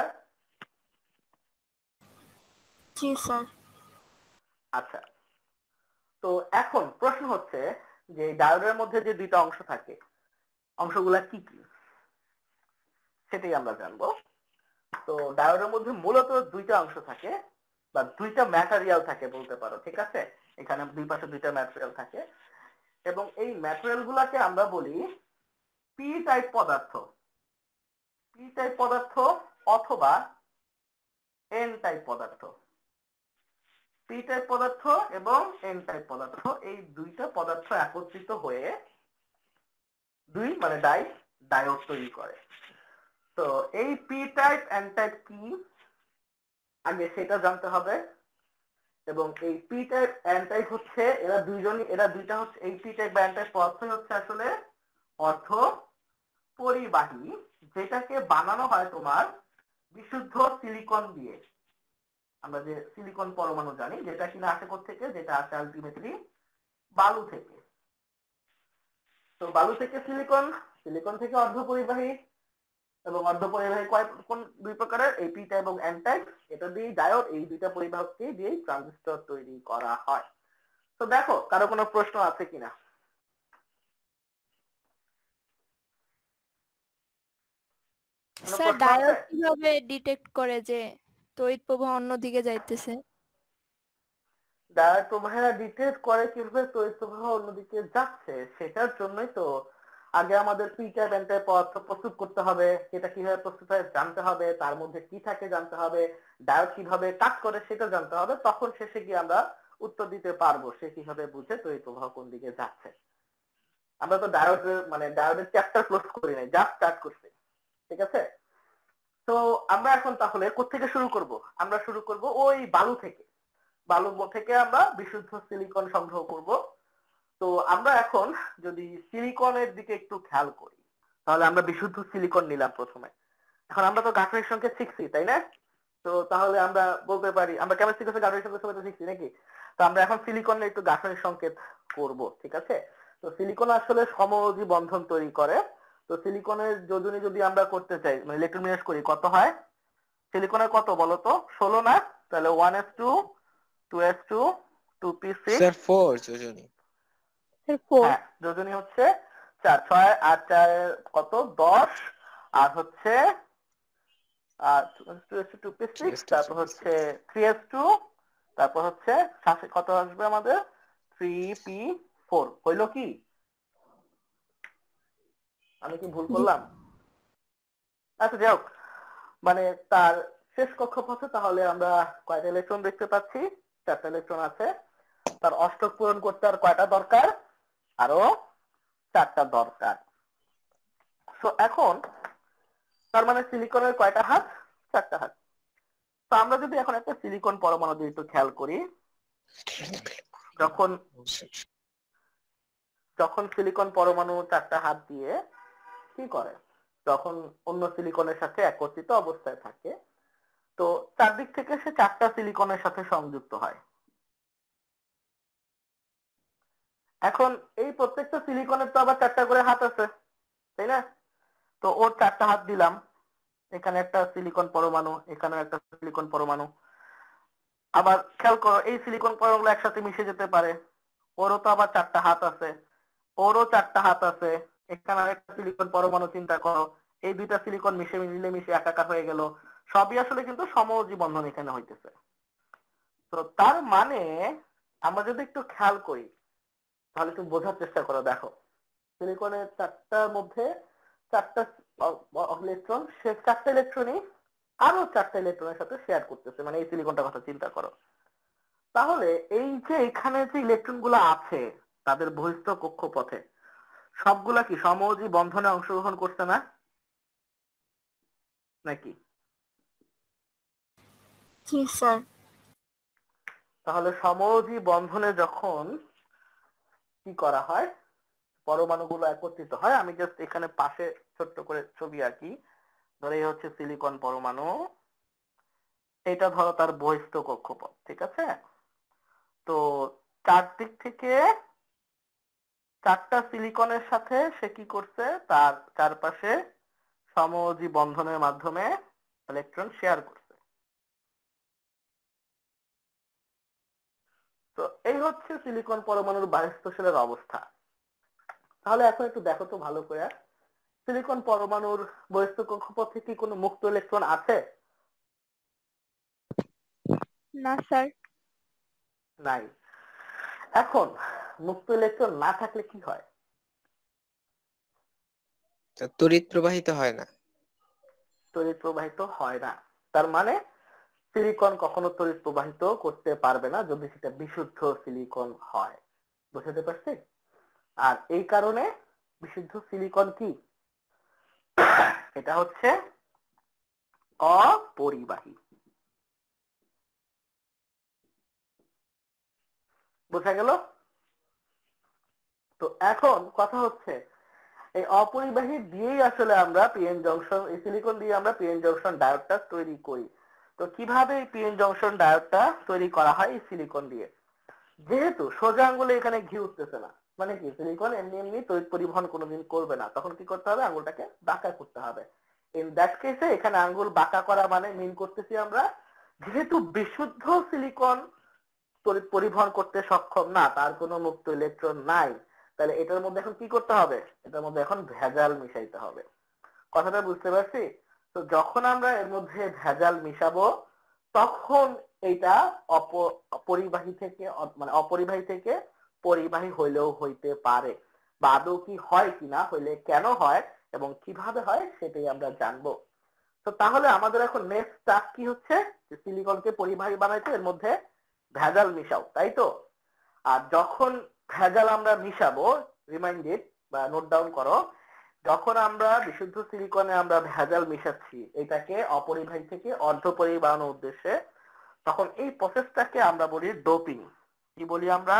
জি স্যার। আচ্ছা, তো এখন প্রশ্ন হচ্ছে যে ডায়োডের মধ্যে যে দুইটা অংশ থাকে, অংশগুলা কি কি সেটাই আমরা জানবো। তো ডায়োডের মধ্যে মূলত দুইটা অংশ থাকে বা দুইটা ম্যাটেরিয়াল থাকে বলতে পারো, ঠিক আছে? এখানে দুই পাশে দুইটা ম্যাটেরিয়াল থাকে এবং এই ম্যাটেরিয়াল গুলাকে আমরা বলি পি টাইপ পদার্থ, পি টাইপ পদার্থ অথবা এন টাইপ পদার্থ। পি টাইপ পদার্থ এবং এন টাইপ পদার্থ, এই দুইটা পদার্থ একত্রিত হয়ে দুই মানে ডাই ডায়োড তৈরি করে। তো এই পি টাইপ এন টাইপ কি আগে সেটা জানতে হবে। এবং এই পি টাইপ এন টাইপ হচ্ছে এরা দুইজনই, এরা দুইটা হচ্ছে এই পি টাইপ এন টাইপ পদার্থ হচ্ছে আসলে অর্ধ পরিবাহী, যেটাকে বানানো হয় তোমার বিশুদ্ধ সিলিকন দিয়ে। আমরা যে সিলিকন পরমাণু জানি, যেটা কিনা আসে থেকে, যেটা আসে আলটিমেটলি বালু থেকে। তো বালু থেকে সিলিকন, সিলিকন থেকে অর্ধপরিবাহী, এবং অর্ধপরিবাহী কয় কোন দুই প্রকারের, এই পি টাইপ এবং এন টাইপ। এটা দিয়ে ডায়োড, এই দুইটা পরিবাহককে দিয়ে ট্রানজিস্টর তৈরি করা হয়। তো দেখো কারো কোনো প্রশ্ন আছে কিনা? স্যার ডায়োড কিভাবে ডিটেক্ট করে যে তড়িৎ প্রবাহ অন্যদিকে যাইতেছে? ডায়োড প্রবাহ ডিটেক্ট করে কিভাবে তড়িৎ প্রবাহ অন্যদিকে যাচ্ছে, সেটার জন্যই তো আগে আমাদের পি টাইপ এন টাইপ পদার্থ প্রস্তুত করতে হবে। সেটা কিভাবে প্রস্তুত হয় জানতে হবে, তার মধ্যে কি থাকে জানতে হবে, ডায়োড কিভাবে কাজ করে সেটা জানতে হবে। তখন শেষে গিয়ে আমরা উত্তর দিতে পারবো সে কিভাবে বুঝে তড়িৎ প্রবাহ কোন দিকে যাচ্ছে। আমরা তো ডায়োডের মানে ডায়োডের চ্যাপ্টার ক্লোজ করি নাই, জাস্ট স্টার্ট করছি, ঠিক আছে? তো আমরা এখন তাহলে কোত্থেকে শুরু করব? আমরা শুরু করব ওই বালু থেকে। বালু থেকে আমরা বিশুদ্ধ সিলিকন সংগ্রহ করব। তো আমরা এখন যদি সিলিকনের দিকে একটু খেয়াল করি তাহলে আমরা বিশুদ্ধ সিলিকন নিলাম প্রথমে। এখন আমরা তো গাঠনিক সংকেত শিখছি তাই না? তো তাহলে আমরা বলতে পারি আমরা কেমিস্ট্রি ক্লাসে গাঠনিক সংকেত সবাই শিখছি নাকি? তো আমরা এখন সিলিকনের একটু গাঠনিক সংকেত করব, ঠিক আছে? তো সিলিকন আসলে সমযোজী বন্ধন তৈরি করে। তো সিলিকনের যোজনী যদি আমরা করতে চাই মানে ইলেকট্রন বিন্যাস করি কত হয়? সিলিকনের কত বলো তো? ষোলো না? তাহলে one S two, two S two, two P six, sir four যোজনী। হ্যাঁ যোজনী হচ্ছে চার, ছয় আট চার কত দশ, আর হচ্ছে আর two S two P six, তারপর হচ্ছে থ্রি এস টু, তারপর হচ্ছে সাথে কত আসবে আমাদের থ্রি পি ফোর। হইলো কি? আমি কি ভুল করলাম? আচ্ছা যাই হোক, মানে তার শেষ কক্ষপথে তাহলে আমরা কয়টা ইলেকট্রন দেখতে পাচ্ছি? চারটা ইলেকট্রন আছে। তার অষ্টক পূরণ করতে আর কয়টা দরকার? আরো চারটা দরকার। তো এখন তার মানে সিলিকনের কয়টা হাত? চারটা হাত। তো আমরা যদি এখন একটা সিলিকন পরমাণু দিয়ে একটু খেয়াল করি, যখন যখন সিলিকন পরমাণু চারটা হাত দিয়ে কি করে, যখন অন্য সিলিকনের সাথে একত্রিত অবস্থায় থাকে তো চারদিক থেকে সে চারটা সিলিকনের সাথে সংযুক্ত হয়। এখন এই প্রত্যেকটা সিলিকনের তো আবার চারটা করে হাত আছে তাই না? তো ওর চারটা হাত দিলাম, এখানে একটা সিলিকন পরমাণু, এখানে একটা সিলিকন পরমাণু। আবার খেয়াল করো এই সিলিকন পরমাণুগুলো একসাথে মিশে যেতে পারে, ওরও তো আবার চারটা হাত আছে, ওরও চারটা হাত আছে। এখানে একটা সিলিকন পরমাণু চিন্তা করো, এই দুইটা সিলিকন মিশে মিলে মিশে একাকার হয়ে গেল। সবই আসলে কিন্তু সমযোজী বন্ধন এখানে হইতেছে। তো তার মানে আমরা যদি একটু খেয়াল করি তাহলে একটু বোঝার চেষ্টা করো। দেখো সিলিকনের চারটার মধ্যে চারটা ইলেকট্রন, সে চারটা ইলেকট্রনই আরো চারটা ইলেকট্রনের সাথে শেয়ার করতেছে, মানে এই সিলিকনটার কথা চিন্তা করো। তাহলে এই যে এখানে যে ইলেকট্রন গুলো আছে তাদের বহিস্থ কক্ষপথে সবগুলা কি সমযোজী বন্ধনে অংশগ্রহণ করছে না নাকি? জি স্যার। তাহলে সমযোজী বন্ধনে যখন কি করা হয়, পরমাণুগুলো একত্রিত হয়, আমি জাস্ট এখানে পাশে ছোট্ট করে ছবি আঁকি। ধরে এই হচ্ছে সিলিকন পরমাণু, এটা ধরো তার বহিস্থ কক্ষপথ, ঠিক আছে? তো চারদিক থেকে চারটা সিলিকনের সাথে সে কি করছে, তার চারপাশে সমযোজী বন্ধনের মাধ্যমে ইলেকট্রন শেয়ার করছে। তো এই হচ্ছে সিলিকন পরমাণুর বায়ুস্থলের অবস্থা। তাহলে এখন একটু দেখো তো ভালো করে, সিলিকন পরমাণুর বহিস্থ কক্ষপথে কি কোনো মুক্ত ইলেকট্রন আছে? না স্যার। নাই। এখন মুক্ত ইলেকট্রন না থাকলে কি হয়? তড়িৎ প্রবাহিত হয় না। তড়িৎ প্রবাহিত হয় না। তার মানে সিলিকন কখনো তড়িৎ প্রবাহিত করতে পারবে না যদি সেটা বিশুদ্ধ সিলিকন হয়। বুঝতে পারছি? আর এই কারণে বিশুদ্ধ সিলিকন কি, এটা হচ্ছে অপরিবাহী। বোঝা গেল? তো এখন কথা হচ্ছে এই অপরিবাহী দিয়েই আসলে আমরা পিএন জংশন, এই সিলিকন দিয়ে আমরা পিএন জংশন ডায়োডটা তৈরি করি। তো কিভাবে এই পিএন জংশন ডায়োডটা তৈরি করা হয় এই সিলিকন দিয়ে? যেহেতু সোজা আঙ্গুলে এখানে ঘি উঠতেছে না, মানে কি সিলিকন এমনি এমনি তড়িৎ পরিবহন কোনোদিন করবে না, তখন কি করতে হবে, আঙ্গুলটাকে বাঁকা করতে হবে। ইন দ্যাট কেসে এখানে আঙ্গুল বাঁকা করা মানে মিন করতেছি আমরা যেহেতু বিশুদ্ধ সিলিকন তড়িৎ পরিবহন করতে সক্ষম না, তার কোনো মুক্ত ইলেকট্রন নাই, তাহলে এটার মধ্যে এখন কি করতে হবে, এটার মধ্যে এখন ভেজাল মিশাইতে হবে। কথাটা বুঝতে পারছি? তো যখন আমরা এর মধ্যে ভেজাল মিশাবো তখন এটা অপরিবাহী থেকে মানে অপরিবাহী থেকে পরিবাহী হইলেও হইতে পারে, বা আদৌ কি হয় কিনা, হইলে কেন হয় এবং কিভাবে হয় সেটাই আমরা জানবো। তো তাহলে আমাদের এখন নেক্সট টাস্ক কি হচ্ছে, যে সিলিকনকে পরিবাহী বানাইতে এর মধ্যে ভেজাল মিশাও, তাই তো? আর যখন ভেজাল আমরা মিশাবো, রিমাইন্ডেড বা নোট ডাউন করো, যখন আমরা বিশুদ্ধ সিলিকনে আমরা ভেজাল মিশাচ্ছি এটাকে অপরিবাহী থেকে অর্ধপরিবাহী বানানোর উদ্দেশ্যে, তখন এই প্রসেসটাকে আমরা বলি ডোপিং। কি বলি আমরা?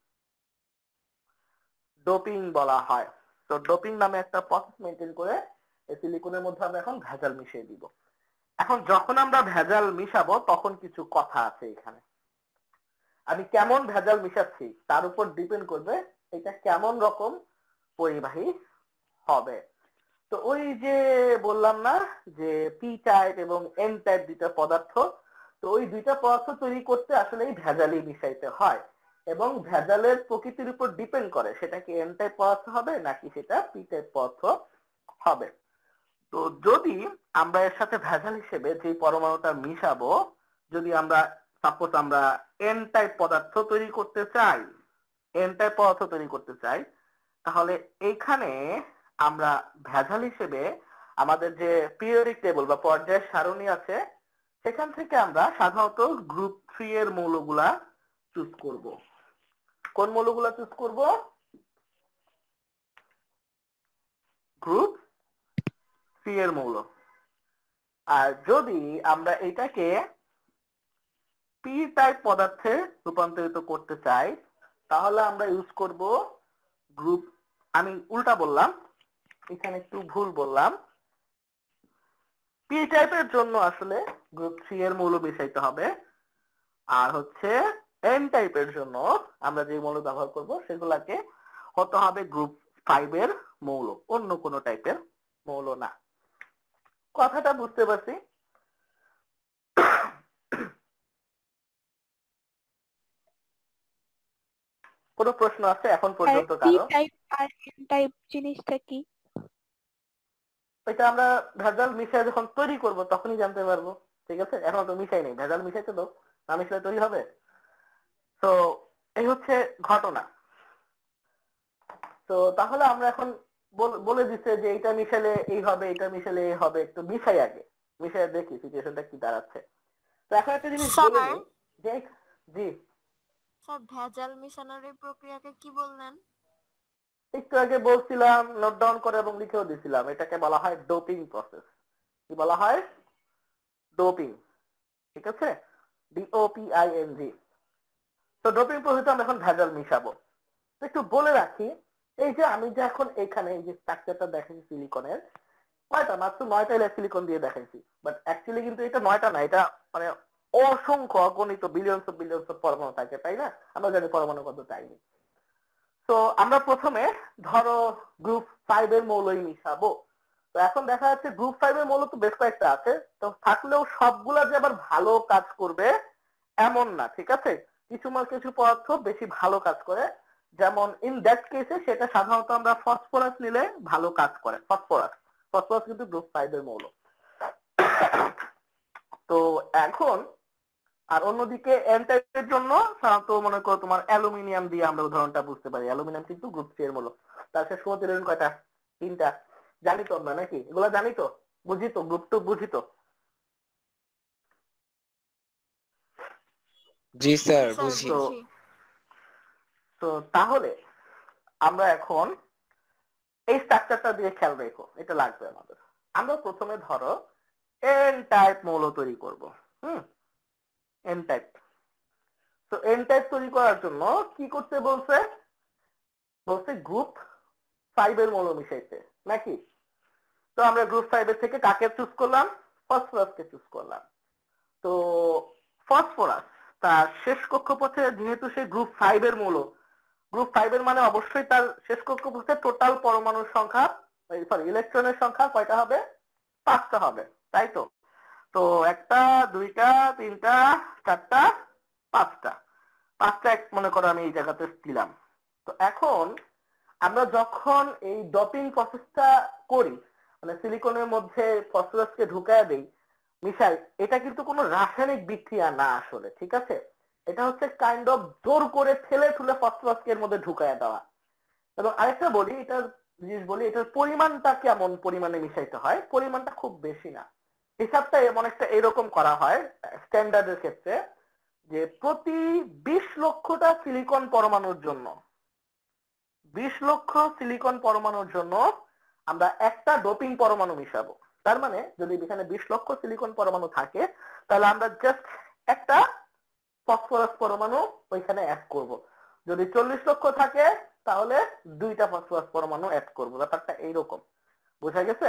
ডোপিং বলা হয়। তো ডোপিং নামে একটা প্রসেস মেনটেন করে এই সিলিকনের মধ্যে আমরা এখন ভেজাল মিশিয়ে দিব। এখন যখন আমরা ভেজাল মিশাবো তখন কিছু কথা আছে এখানে। আমি কেমন ভেজাল মিশাচ্ছি তার উপর ডিপেন্ড করবে এটা কেমন রকম পরিবাহী হবে। তো ওই যে বললাম না যে পি টাইপ এবং এন টাইপ দুইটা পদার্থ, তো ওই দুইটা পদার্থ তৈরি করতে আসলে এই ভেজালই মিশাইতে হয় এবং ভেজালের প্রকৃতির উপর ডিপেন্ড করে সেটা কি এন টাইপ পদার্থ হবে নাকি সেটা পি টাইপ পদার্থ হবে। তো যদি আমরা এর সাথে ভেজাল হিসেবে যে পরমাণুটা মিশাবো, যদি আমরা সাপোজ আমরা এন টাইপ পদার্থ তৈরি করতে চাই, এন টাইপ পদার্থ তৈরি করতে চাই, তাহলে এইখানে আমরা ভেজাল হিসেবে আমাদের যে পিরিয়ডিক টেবল বা পর্যায় সারণী আছে সেখান থেকে আমরা সাধারণত গ্রুপ থ্রি এর মৌলগুলা চুজ করব। কোন মৌলগুলা চুজ করব? গ্রুপ থ্রি এর মৌল। আর যদি আমরা এটাকে পি টাইপ পদার্থে রূপান্তরিত করতে চাই তাহলে আমরা ইউজ করব গ্রুপ, আমি উল্টা বললাম, এখানে একটু ভুল বললাম। পি টাইপের জন্য আসলে গ্রুপ থ্রি এর মৌল মিশাইতে হবে, আর হচ্ছে এন টাইপের জন্য আমরা যে মৌল ব্যবহার করব সেগুলাকে হতে হবে গ্রুপ ফাইভ এর মৌল, অন্য কোনো টাইপের মৌল না। কথাটা বুঝতে পারছি? কোনো প্রশ্ন আছে এখন পর্যন্ত পি কারো? টাইপ আর এন টাইপ জিনিসটা কি? এটা আমরা ভেজাল মিশাই যখন তৈরি করব তখনই জানতে পারবো, ঠিক আছে? এখন তো মিশাই নেই, ভেজাল মিশাইতে তো, না মিশালে তৈরি হবে? তো এই হচ্ছে ঘটনা। তো তাহলে আমরা এখন বলে দিচ্ছে যে এটা মিশালে এই হবে, এটা মিশালে এই হবে, একটু মিশাই আগে, মিশাই দেখি সিচুয়েশনটা কি দাঁড়াচ্ছে। তো এখন একটা জিনিস বলে নিই যে, জি স্যার ভেজাল মিশানোর এই প্রক্রিয়াকে কি বললেন? একটু আগে বলছিলাম, নোট ডাউন করে এবং লিখেও দিছিলাম, এটাকে বলা হয় ডোপিং প্রসেস। কি বলা হয়? ডোপিং, ঠিক আছে? D O P I N G. তো ডোপিং প্রসেসে আমরা এখন ভেজাল মিশাবো। একটু বলে রাখি, এই যে আমি যে এখন এখানে এই যে স্ট্রাকচারটা দেখাচ্ছি সিলিকনের, কয়টা? মাত্র নয়টা সিলিকন দিয়ে দেখাইছি, বাট অ্যাকচুয়ালি কিন্তু এটা নয়টা না, এটা মানে অসংখ্য অগণিত বিলিয়নস অফ বিলিয়নস অফ পরমাণু থাকে, তাই না? আমরা জানি পরমাণু কত টাইনি। তো আমরা প্রথমে ধরো গ্রুপ ফাইভ এর মৌলই মিশাবো। তো এখন দেখা যাচ্ছে গ্রুপ ফাইভ এর মৌল তো বেশ কয়েকটা আছে, তো থাকলেও সবগুলা যে আবার ভালো কাজ করবে এমন না, ঠিক আছে? কিছু মার কিছু পদার্থ বেশি ভালো কাজ করে, যেমন ইন দ্যাট কেসে সেটা সাধারণত আমরা ফসফরাস নিলে ভালো কাজ করে। ফসফরাস ফসফরাস কিন্তু গ্রুপ ফাইভ এর মৌল। তো এখন আর অন্যদিকে এন টাইপের জন্য সাধারণত মনে করো তোমার অ্যালুমিনিয়াম দিয়ে আমরা উদাহরণটা বুঝতে পারি। অ্যালুমিনিয়াম কিন্তু গ্রুপ থ্রি এর মৌল। তার শেষ সময় এলেন কয়টা? তিনটা। জানি তো আমরা নাকি? এগুলা জানি তো, বুঝি তো, গ্রুপ টু বুঝি তো? জি স্যার বুঝি। তো তাহলে আমরা এখন এই স্ট্রাকচারটা দিয়ে খেয়াল রেখো, এটা লাগবে আমাদের। আমরা প্রথমে ধরো এন টাইপ মৌল তৈরি করব। হুম, এন টাইপ। তো এন টাইপ তৈরি করার জন্য কি করতে বলছে? বলছে গ্রুপ ফাইভ এর মৌল মিশাইতে, নাকি? তো আমরা গ্রুপ ফাইভ এর থেকে কাকে চুজ করলাম? ফসফরাসকে চুজ করলাম। তো ফসফরাস তার শেষ কক্ষপথে যেহেতু সে গ্রুপ ফাইভ এর মৌল, গ্রুপ ফাইভ এর মানে অবশ্যই তার শেষ কক্ষপথে টোটাল পরমাণুর সংখ্যা, সরি ইলেকট্রনের সংখ্যা কয়টা হবে? পাঁচটা হবে, তাই তো? তো একটা, দুইটা, তিনটা, চারটা, পাঁচটা, পাঁচটা এক মনে করো আমি এই জায়গাতে দিলাম। তো এখন আমরা যখন এই ডপিং প্রসেসটা করি, মানে সিলিকনের মধ্যে ফসফরাসকে ঢুকায় দেই, মিশাই, এটা কিন্তু কোনো রাসায়নিক বিক্রিয়া না আসলে, ঠিক আছে? এটা হচ্ছে কাইন্ড অফ জোর করে ঠেলে ঠুলে ফসফরাসকে এর মধ্যে ঢুকায় দেওয়া। এবং আরেকটা বলি, এটার জিনিস বলি, এটার পরিমাণটা কেমন পরিমাণে মিশাইতে হয়? পরিমাণটা খুব বেশি না, হিসাবটা এমন একটা এরকম করা হয় স্ট্যান্ডার্ডের ক্ষেত্রে, যে প্রতি বিশ লক্ষটা সিলিকন পরমাণুর জন্য বিশ লক্ষ সিলিকন পরমাণুর জন্য আমরা একটা ডোপিং পরমাণু মিশাবো। তার মানে যদি এখানে বিশ লক্ষ সিলিকন পরমাণু থাকে তাহলে আমরা জাস্ট একটা ফসফরাস পরমাণু ওইখানে অ্যাড করব। যদি চল্লিশ লক্ষ থাকে তাহলে দুইটা ফসফরাস পরমাণু অ্যাড করব। ব্যাপারটা এইরকম, বোঝা গেছে?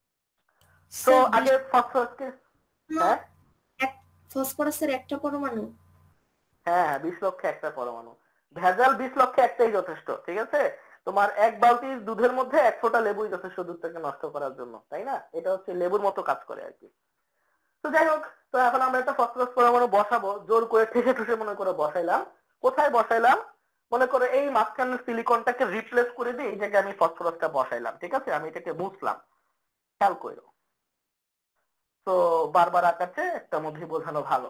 তো আগে ফসফরাসকে হ্যাঁ এক ফসফরাসের একটা পরমাণু হ্যাঁ হ্যাঁ বিশ লক্ষে একটা পরমাণু, ভেজাল বিশ লক্ষে একটাই যথেষ্ট। ঠিক আছে, তোমার এক বালতি দুধের মধ্যে এক ফোঁটা লেবুই যথেষ্ট দুধটাকে নষ্ট করার জন্য, তাই না? এটা হচ্ছে লেবুর মতো কাজ করে আর কি। তো যাই হোক, তো এখন আমরা একটা ফসফরাস পরমাণু বসাবো, জোর করে ঠেসে ঠুসে মনে করে বসাইলাম। কোথায় বসাইলাম? মনে করে এই মাঝখানের সিলিকনটাকে রিপ্লেস করে দিয়ে এই জায়গায় আমি ফসফরাসটা বসাইলাম। ঠিক আছে, আমি এটাকে মুছলাম, খেয়াল করো। তো বারবার আঁকাচ্ছে একটা মধ্যে বোঝানো ভালো।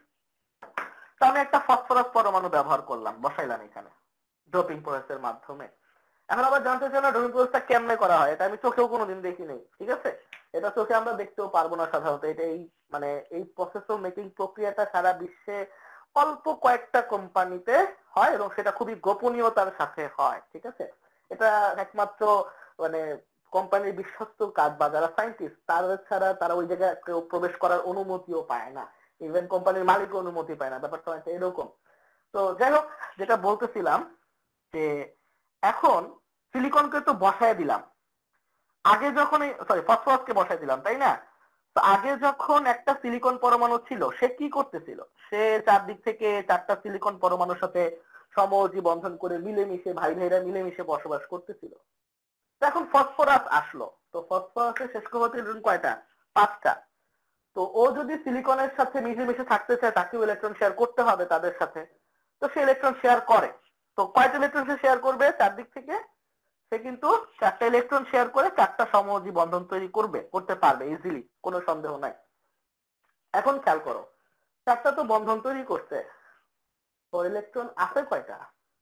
তো আমি একটা ফসফরাস পরমাণু ব্যবহার করলাম, বসাইলাম এখানে ডোপিং প্রসেসের মাধ্যমে। এখন আবার জানতে চাই না ডোপিং প্রসেসটা কেমনে করা হয়, এটা আমি চোখেও কোনোদিন দেখিনি। ঠিক আছে, এটা চোখে আমরা দেখতেও পারবো না সাধারণত। এটা এই মানে এই প্রসেস মেকিং প্রক্রিয়াটা সারা বিশ্বে অল্প কয়েকটা কোম্পানিতে হয় এবং সেটা খুবই গোপনীয়তার সাথে হয়। ঠিক আছে, এটা একমাত্র মানে কোম্পানির বিশ্বস্ত কাজ বা যারা সায়েন্টিস্ট তাদের ছাড়া তারা ওই জায়গায় কেউ প্রবেশ করার অনুমতিও পায় না, ইভেন কোম্পানির মালিক অনুমতি পায় না। ব্যাপারটা অনেকটা এরকম। তো যাই হোক, যেটা বলতেছিলাম যে এখন সিলিকনকে তো বসায় দিলাম, আগে যখন সরি ফসফরাসকে বসায় দিলাম, তাই না? তো আগে যখন একটা সিলিকন পরমাণু ছিল সে কি করতেছিল? সে চারদিক থেকে চারটা সিলিকন পরমাণুর সাথে সমযোজী বন্ধন করে মিলেমিশে ভাই ভাইরা মিলেমিশে বসবাস করতেছিল। এখন ফসফরাস আসলো, তো ফসফরাসের শেষ করতে কয়টা? পাঁচটা। তো ও যদি সিলিকনের সাথে মিশে মিশে থাকতে চায় তাকেও ইলেকট্রন শেয়ার করতে হবে তাদের সাথে। তো সে ইলেকট্রন শেয়ার করে। তো কয়টা ইলেকট্রন সে শেয়ার করবে? চারদিক থেকে সে কিন্তু চারটা ইলেকট্রন শেয়ার করে চারটা সমযোজী বন্ধন তৈরি করবে, করতে পারবে ইজিলি, কোনো সন্দেহ নাই। এখন খেয়াল করো, চারটা তো বন্ধন তৈরি করছে, ওর ইলেকট্রন আছে কয়টা?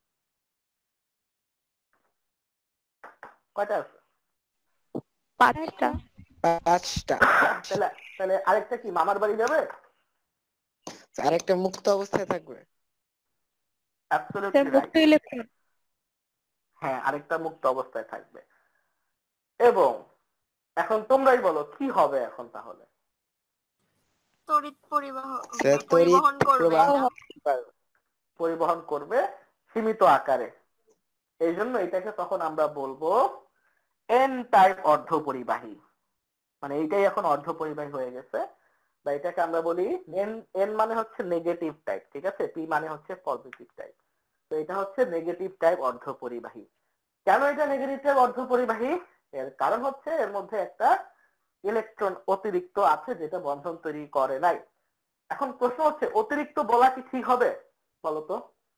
কয়টা আছে? পাঁচটা। পাঁচটা। তাহলে তাহলে আরেকটা কি মামার বাড়ি যাবে? আরেকটা মুক্ত অবস্থায় থাকবে। অ্যাবসলিউটলি মুক্ত রাইট। ইলেকট্রন। হ্যাঁ, আরেকটা মুক্ত অবস্থায় থাকবে। এবং এখন তোমরাই বলো কি হবে এখন তাহলে? তড়িৎ পরিবহন স্যার তড়িৎ পরিবহন করবে প্রবাহ এটা। পরিবহন করবে সীমিত আকারে। এই জন্য এটাকে তখন আমরা বলবো এন টাইপ অর্ধপরিবাহী। মানে এইটাই এখন অর্ধপরিবাহী হয়ে গেছে, বা এটাকে আমরা বলি এন। এন মানে হচ্ছে নেগেটিভ টাইপ, ঠিক আছে, পি মানে হচ্ছে পজিটিভ টাইপ। তো এটা হচ্ছে নেগেটিভ টাইপ অর্ধপরিবাহী। কেন এটা নেগেটিভ টাইপ অর্ধপরিবাহী? এর কারণ হচ্ছে এর মধ্যে একটা ইলেকট্রন অতিরিক্ত আছে যেটা বন্ধন তৈরি করে নাই। এখন প্রশ্ন হচ্ছে অতিরিক্ত বলা কি ঠিক হবে বলতো?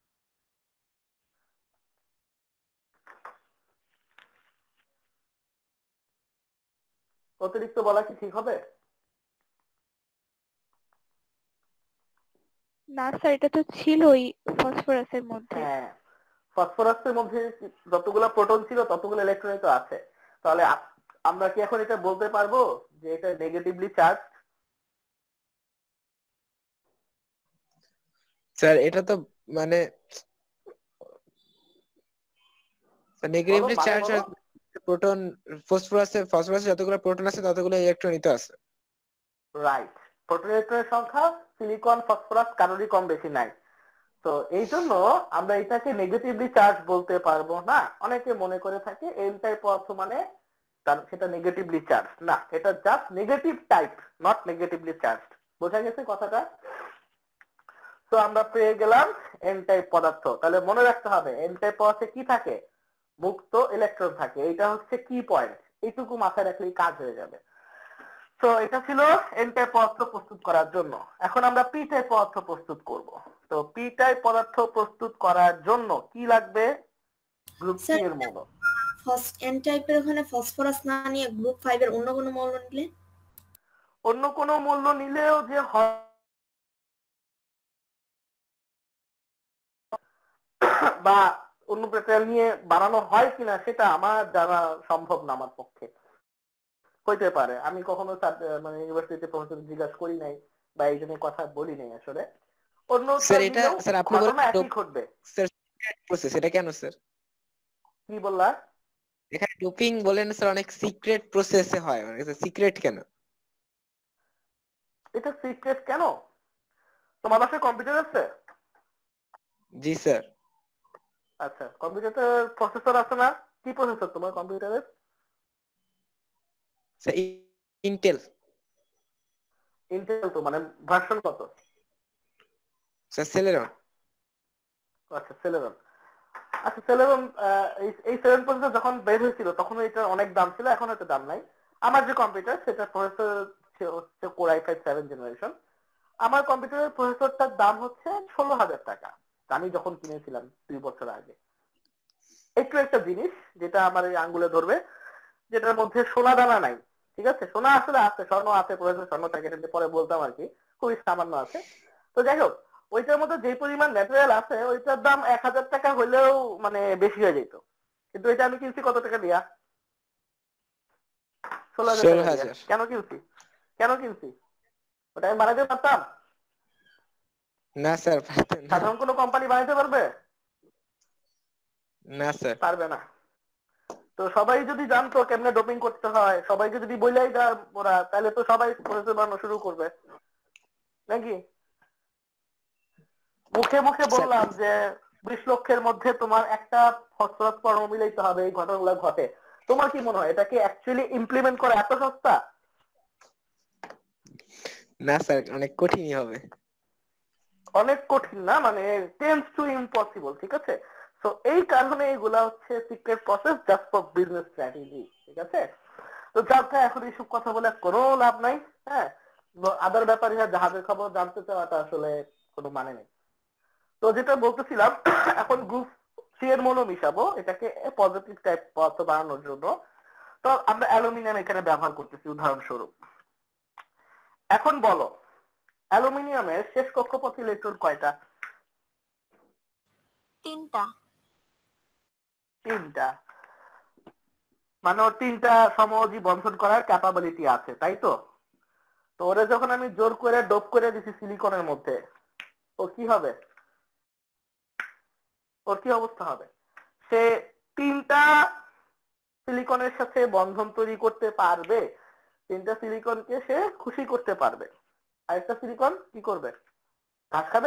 অতিরিক্ত বলা কি ঠিক হবে? না স্যার, এটা তো ছিলই ফসফরাসের মধ্যে। হ্যাঁ, ফসফরাসের মধ্যে যতগুলো প্রোটন ছিল ততগুলো ইলেকট্রনই তো আছে। তাহলে আমরা কি এখন এটা বলতে পারবো যে এটা নেগেটিভলি চার্জ? স্যার এটা তো মানে নেগেটিভলি মানে চার্জ বলো। প্রোটন, ফসফরাসে ফসফরাসে যতগুলো প্রোটন আছে ততগুলো ইলেকট্রনই তো আছে। রাইট, প্রোটন ইলেকট্রনের সংখ্যা সিলিকন ফসফরাস কারোরই কম বেশি নাই। তো এই জন্য আমরা এটাকে নেগেটিভলি চার্জ বলতে পারবো না। অনেকে মনে করে থাকে এন টাইপ পদার্থ মানে তার সেটা নেগেটিভলি চার্জ না, এটা just negative type, not negatively charge. বোঝা গেছে কথাটা? তো আমরা পেয়ে গেলাম এন টাইপ পদার্থ। তাহলে মনে রাখতে হবে এন টাইপ পদার্থে কি থাকে? মুক্ত ইলেকট্রন থাকে। এটা হচ্ছে কি পয়েন্ট, এইটুকু মাথায় রাখলেই কাজ হয়ে যাবে। তো এটা ছিল এন টাইপ পদার্থ প্রস্তুত করার জন্য। এখন আমরা পি টাইপ পদার্থ প্রস্তুত করব। তো পি টাইপ পদার্থ প্রস্তুত করার জন্য কি লাগবে? গ্রুপ সি এর মৌল। এন টাইপের ওখানে ফসফরাস না নিয়ে গ্রুপ ফাইভ এর অন্য কোনো মৌল নিলে? অন্য কোনো মৌল নিলেও যে বা অন্য প্রকার নিয়ে বানানো হয় কিনা সেটা আমার জানা সম্ভব না আমার পক্ষে। হইতে পারে, আমি কখনো মানে ইউনিভার্সিটিতে প্রফেসর জিজ্ঞাসা করি নাই বা এই জন্য কথা বলি নাই আসলে। অন্য স্যার উত্তর এটা দিলেও স্যার আপনি ঘটনা বলেন একই ঘটবে। স্যার প্রসেস, এটা কেন স্যার? কি বললা? এখানে ডোপিং বলেন স্যার অনেক সিক্রেট প্রসেসে হয়, মানে সিক্রেট কেন? এটা সিক্রেট কেন? তোমার বাসায় কম্পিউটার আছে? জি স্যার। আচ্ছা, কম্পিউটারের প্রসেসর আছে না? কি প্রসেসর তোমার কম্পিউটারের? Sir Intel. ইন্টেল তো, মানে ভার্সন কত? Sir Celeron. আচ্ছা, সেলেরন। আচ্ছা, সেলেরন এই সেভেন প্রসেসর যখন বের হয়েছিল তখন এটা অনেক দাম ছিল, এখন এত দাম নাই। আমার যে কম্পিউটার সেটা প্রসেসর হচ্ছে core i five seven generation. আমার কম্পিউটারের প্রসেসরটার দাম হচ্ছে ষোলো হাজার টাকা আমি যখন কিনেছিলাম দুই বছর আগে। একটু একটা জিনিস যেটা আমার এই আঙ্গুলে ধরবে, যেটার মধ্যে সোনা দানা নাই, ঠিক আছে? সোনা আসলে আছে, স্বর্ণ আছে, প্রয়োজন স্বর্ণ থাকে, এটা পরে বলতাম আর কি, খুবই সামান্য আছে। তো যাই হোক, ওইটার মধ্যে যে পরিমাণ ম্যাটেরিয়াল আছে ওইটার দাম এক হাজার টাকা হলেও মানে বেশি হয়ে যেত, কিন্তু এটা আমি কিনছি কত টাকা দিয়া? ষোলো হাজার ষোলো টাকা দিয়া। হাজার কেন কিনছি? কেন কিনছি? ওটা আমি বানাইতে পারতাম? না স্যার পারতেন না। সাধারণ কোনো কোম্পানি বানাইতে পারবে? না স্যার। পারবে না। তো সবাই যদি জানতো কেমনে ডোপিং করতে হয়, সবাইকে যদি বইলাই দেয় ওরা, তাহলে তো সবাই প্রসেসর বানানো শুরু করবে নাকি? মুখে মুখে স্যার বললাম যে বিশ লক্ষের মধ্যে তোমার একটা ফসফরাস পরমাণু মিলাইতে হবে, এই ঘটনাগুলো ঘটে। তোমার কি মনে হয় এটা কি অ্যাকচুয়ালি ইমপ্লিমেন্ট করা এত সস্তা? না স্যার, অনেক কঠিনই হবে। অনেক কঠিন না, মানে টেন্স টু ইম্পসিবল, ঠিক আছে? তো এই কারণে এগুলা হচ্ছে secret process just for business strategy, ঠিক আছে? তো যাতে এখন এইসব কথা বলে কোনো লাভ নাই। হ্যাঁ, আদার ব্যাপারে জাহাজের খবর জানতে চাওয়াটা আসলে কোনো মানে নেই। তো যেটা বলতেছিলাম, এখন গ্রুপ সি এর মনো মিশাবো এটাকে পজিটিভ টাইপ পদার্থ বানানোর জন্য। তো আমরা অ্যালুমিনিয়াম এখানে ব্যবহার করতেছি উদাহরণস্বরূপ। এখন বলো, অ্যালুমিনিয়ামের শেষ কক্ষপথ ইলেকট্রন কয়টা? তিনটা। তিনটা, মানে ওর তিনটা সমযোজী বন্ধন করার ক্যাপাবিলিটি আছে, তাই তো? তো ওরে যখন আমি জোর করে ডোপ করে দিছি সিলিকনের মধ্যে, ও কি হবে? ওর কি অবস্থা হবে? সে তিনটা সিলিকনের সাথে বন্ধন তৈরি করতে পারবে, তিনটা সিলিকনকে সে খুশি করতে পারবে। আরেকটা সিলিকন কি করবে? ঘাস খাবে?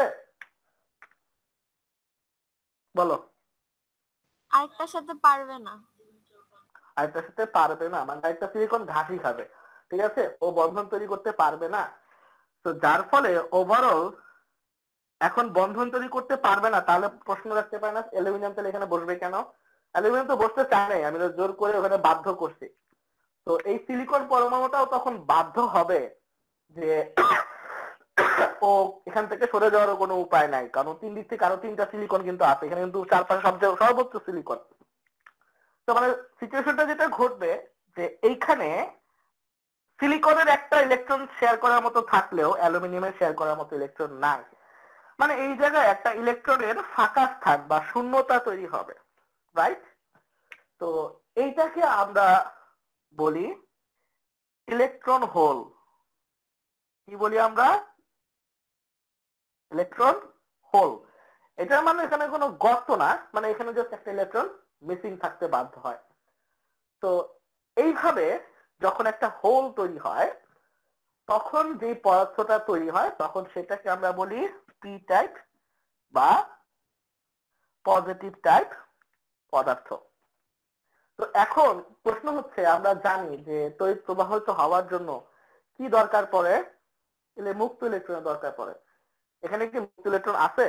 বলো। আরেকটার সাথে পারবে না। আরেকটার সাথে পারবে না, মানে আরেকটা সিলিকন ঘাসই খাবে, ঠিক আছে? ও বন্ধন তৈরি করতে পারবে না। তো যার ফলে ওভারঅল এখন বন্ধন তৈরি করতে পারবে না, তাহলে প্রশ্ন রাখতে পারে না অ্যালুমিনিয়াম তাহলে এখানে বসবে কেন? অ্যালুমিনিয়াম তো বসতে চায় নাই, আমি তো জোর করে ওখানে বাধ্য করছি। তো এই সিলিকন পরমাণুটাও তখন বাধ্য হবে যে ও এখান থেকে সরে যাওয়ারও কোনো উপায় নাই, কারণ তিন দিক থেকে আরো তিনটা সিলিকন কিন্তু আছে, এখানে কিন্তু চারপাশে সবচেয়ে সর্বোচ্চ সিলিকন। তো মানে সিচুয়েশনটা যেটা ঘটবে যে এইখানে সিলিকনের একটা ইলেকট্রন শেয়ার করার মতো থাকলেও অ্যালুমিনিয়ামের শেয়ার করার মতো ইলেকট্রন নাই। মানে এই জায়গায় একটা ইলেকট্রনের ফাঁকা স্থান বা শূন্যতা তৈরি হবে, রাইট? তো এইটাকে আমরা বলি ইলেকট্রন হোল। কি বলি আমরা? Electron hole. এটার মানে এখানে কোনো গর্ত না, মানে এখানে জাস্ট একটা ইলেকট্রন মিসিং থাকতে বাধ্য হয়। তো এইভাবে যখন একটা হোল তৈরি হয় তখন যে পদার্থটা তৈরি হয় তখন সেটাকে আমরা বলি পি টাইপ বা পজিটিভ টাইপ পদার্থ। তো এখন প্রশ্ন হচ্ছে, আমরা জানি যে তড়িৎ প্রবাহিত হওয়ার জন্য কি দরকার পড়ে? এলে মুক্ত ইলেকট্রনের দরকার পড়ে। এখানে কি মুক্ত ইলেকট্রন আছে?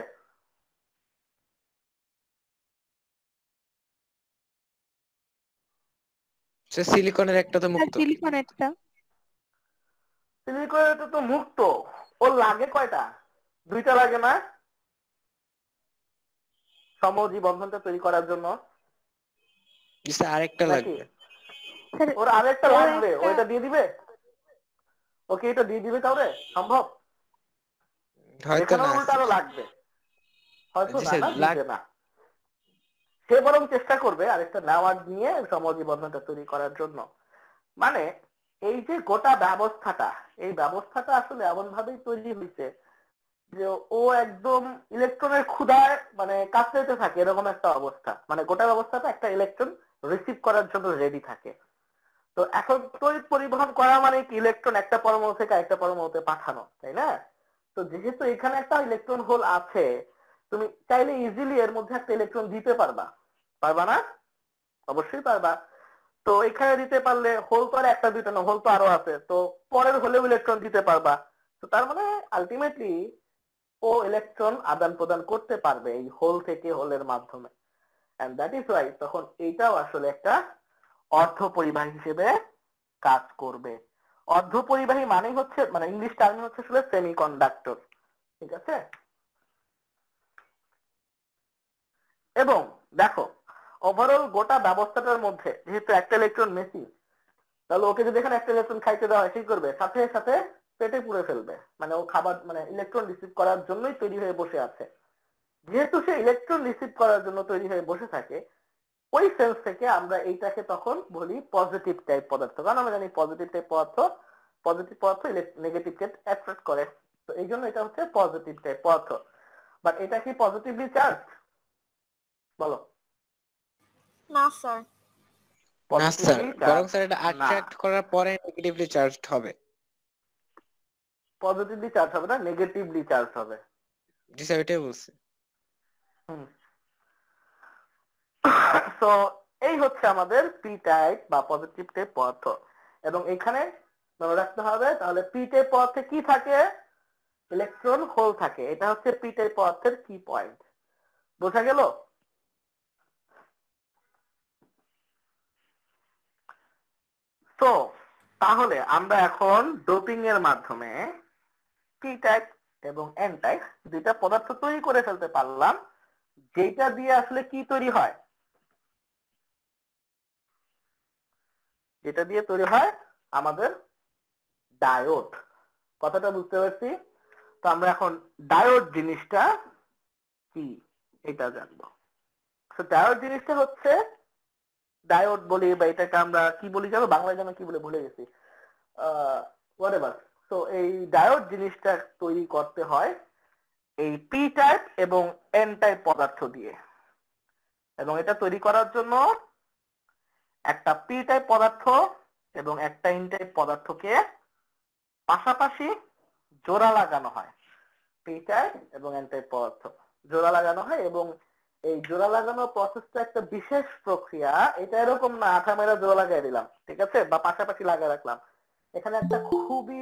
স্যার সিলিকনের একটা তো মুক্ত। সিলিকন একটা। সিলিকনের তো মুক্ত, ওর লাগে কয়টা? দুইটা লাগে না সমযোজী বন্ধনটা তৈরি করার জন্য? স্যার আরেকটা নাকি লাগবে। ওর আরেকটা লাগবে? ওইটা দিয়ে দিবে? ওকে এটা দিয়ে দিবে কাউরে? সম্ভব? হয়তো এখানে না উল্টা আরো লাগবে, হয়তো জি না, স্যার না লাগ দিবে না। সে বরং চেষ্টা করবে আরেকটা নেওয়ার নিয়ে সমযোজী বন্ধনটা তৈরি করার জন্য। মানে এই যে গোটা ব্যবস্থাটা, এই ব্যবস্থাটা আসলে এমন ভাবেই তৈরি হয়েছে যে ও একদম ইলেকট্রনের ক্ষুধায় মানে কাতরাতে থাকে, এরকম একটা অবস্থা, মানে গোটা অবস্থাটা একটা ইলেকট্রন রিসিভ করার জন্য রেডি থাকে। তো এখন তড়িৎ পরিবহন করা মানে কি ইলেকট্রন একটা পরমাণু থেকে আরেকটা পরমাণুতে পাঠানো, তাই না? তো যেহেতু এখানে একটা ইলেকট্রন হোল আছে, তুমি চাইলে ইজিলি এর মধ্যে একটা ইলেকট্রন দিতে পারবা, পারবা না? অবশ্যই পারবা। তো এখানে দিতে পারলে হোল তো আর একটা দুইটা না, হোল তো আরো আছে, তো পরের হলেও ইলেকট্রন দিতে পারবা। তো তার মানে আলটিমেটলি ও ইলেকট্রন আদান প্রদান করতে পারবে এই হোল থেকে হোলের মাধ্যমে। এন্ড দ্যাট ইজ ওয়াই তখন এইটাও আসলে একটা অর্ধ পরিবাহী হিসেবে কাজ করবে। অর্ধ পরিবাহী মানে হচ্ছে মানে ইংলিশ টার্ম হচ্ছে আসলে সেমিকন্ডাক্টর, ঠিক আছে? এবং দেখো ওভারঅল গোটা ব্যবস্থাটার মধ্যে যেহেতু একটা ইলেকট্রন বেশি, তাহলে ওকে যদি এখানে একটা ইলেকট্রন খাইতে দেওয়া হয়, কি করবে? সাথে সাথে পেটে পুড়ে ফেলবে, মানে ও খাবার মানে ইলেকট্রন রিসিভ করার জন্যই তৈরি হয়ে বসে আছে। যেহেতু সে ইলেকট্রন রিসিভ করার জন্য তৈরি হয়ে বসে থাকে, ওই সেন্স থেকে আমরা এইটাকে তখন বলি পজিটিভ টাইপ পদার্থ, কারণ আমরা জানি পজিটিভ টাইপ পদার্থ পজিটিভ পদার্থ নেগেটিভকে অ্যাট্রাক্ট করে, তো এই জন্য এটা হচ্ছে পজিটিভ টাইপ পদার্থ। বাট এটা কি পজিটিভলি চার্জ? বলো। না স্যার। না স্যার, পজিটিভলি বরং চার্জ স্যার এটা না, অ্যাট্রাক্ট করার পরে নেগেটিভলি চার্জড হবে। পজিটিভলি চার্জ হবে না, নেগেটিভলি চার্জ হবে। জি স্যার, এটাই বলছি। হুম। তো এই হচ্ছে আমাদের পি টাইপ বা পজিটিভ টাইপ পদার্থ। এবং এখানে মনে রাখতে হবে তাহলে পি টাইপ পদার্থে কি থাকে? ইলেকট্রন হোল থাকে। এটা হচ্ছে পি টাইপ পদার্থের কি পয়েন্ট, বোঝা গেল? তো তাহলে আমরা এখন ডোপিং এর মাধ্যমে পি টাইপ এবং এন টাইপ দুইটা পদার্থ তৈরি করে ফেলতে পারলাম, যেটা দিয়ে আসলে কি তৈরি হয়? যেটা দিয়ে তৈরি হয় আমাদের ডায়োড। কথাটা বুঝতে পারছি? তো আমরা এখন ডায়োড জিনিসটা কি এটা জানবো। তো ডায়োড জিনিসটা হচ্ছে, ডায়োড বলি বা এটাকে আমরা কি বলি জানো, বাংলায় যেন কি বলে ভুলে গেছি, আহ হোয়াটএভার। তো এই ডায়োড জিনিসটা তৈরি করতে হয় এই পি টাইপ এবং এন টাইপ পদার্থ দিয়ে। এবং এটা তৈরি করার জন্য একটা পি টাইপ পদার্থ এবং একটা এন টাইপ পদার্থকে পাশাপাশি জোড়া লাগানো হয়। পি টাইপ এবং এন টাইপ পদার্থ জোড়া লাগানো হয়, এবং এই জোড়া লাগানো প্রসেসটা একটা বিশেষ প্রক্রিয়া। এটা এরকম না আঠা মেরা জোড়া লাগাই দিলাম, ঠিক আছে, বা পাশাপাশি লাগিয়ে রাখলাম। এখানে একটা খুবই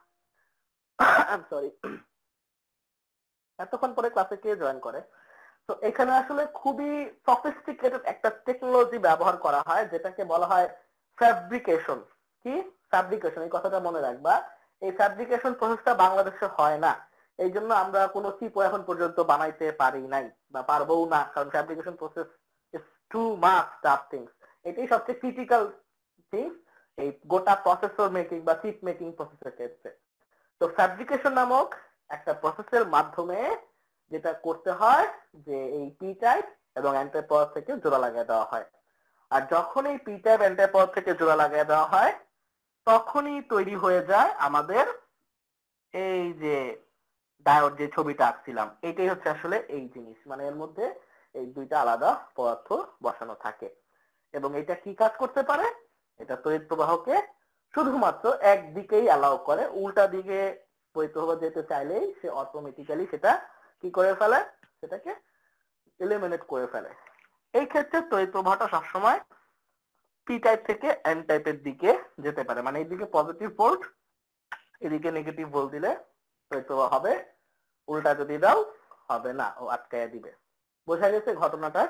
সরি এতক্ষণ পরে ক্লাসে কে জয়েন করে? তো এখানে আসলে খুবই সফিস্টিকেটেড একটা টেকনোলজি ব্যবহার করা হয়, যেটাকে বলা হয় ফ্যাব্রিকেশন। কি ফ্যাব্রিকেশন? এই কথাটা মনে রাখবা। এই ফ্যাব্রিকেশন প্রসেসটা বাংলাদেশে হয় না, এই জন্য আমরা কোনো চিপও এখন পর্যন্ত বানাইতে পারি নাই বা পারবো না, কারণ fabrication process is too much tough things. এটাই সবচেয়ে ক্রিটিক্যাল থিংস এই গোটা প্রসেসর মেকিং বা চিপ মেকিং প্রসেসের ক্ষেত্রে। তো ফ্যাব্রিকেশন নামক একটা প্রসেসের মাধ্যমে যেটা করতে হয় যে এই পি টাইপ এবং এন টাইপ পদার্থ থেকে জোড়া লাগিয়ে দেওয়া হয়। আর যখন এই পি টাইপ এন টাইপ পদার্থ থেকে জোড়া লাগিয়ে দেওয়া হয়, তখনই তৈরি হয়ে যায় আমাদের এই যে ডায়োড, যে ছবিটা আঁকছিলাম, এটাই হচ্ছে আসলে এই জিনিস, মানে এর মধ্যে এই দুইটা আলাদা পদার্থ বসানো থাকে। এবং এটা কি কাজ করতে পারে? এটা তড়িৎ প্রবাহকে শুধুমাত্র একদিকেই অ্যালাউ করে, উল্টা দিকে তড়িৎ প্রবাহ যেতে চাইলেই সে অটোমেটিক্যালি সেটা কি করে ফেলে? সেটাকে এলিমিনেট করে ফেলে। এই ক্ষেত্রে তড়িৎ প্রবাহটা সবসময় পি টাইপ থেকে এন টাইপের দিকে যেতে পারে, মানে এইদিকে পজিটিভ ভোল্ট এদিকে নেগেটিভ ভোল্ট দিলে তড়িৎ প্রবাহ হবে, উল্টা যদি দাও হবে না, ও আটকায় দিবে। বোঝা গেছে ঘটনাটা?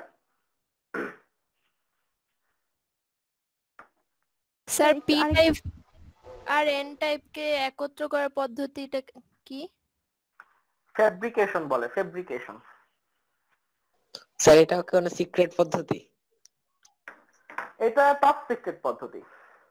স্যার একটু পি আরেক- টাইপ আর এন টাইপ কে একত্র করার পদ্ধতিটা কি? ফ্যাব্রিকেশন বলে, ফ্যাব্রিকেশন। স্যার এটা কি কোনো সিক্রেট পদ্ধতি? এটা টপ সিক্রেট পদ্ধতি।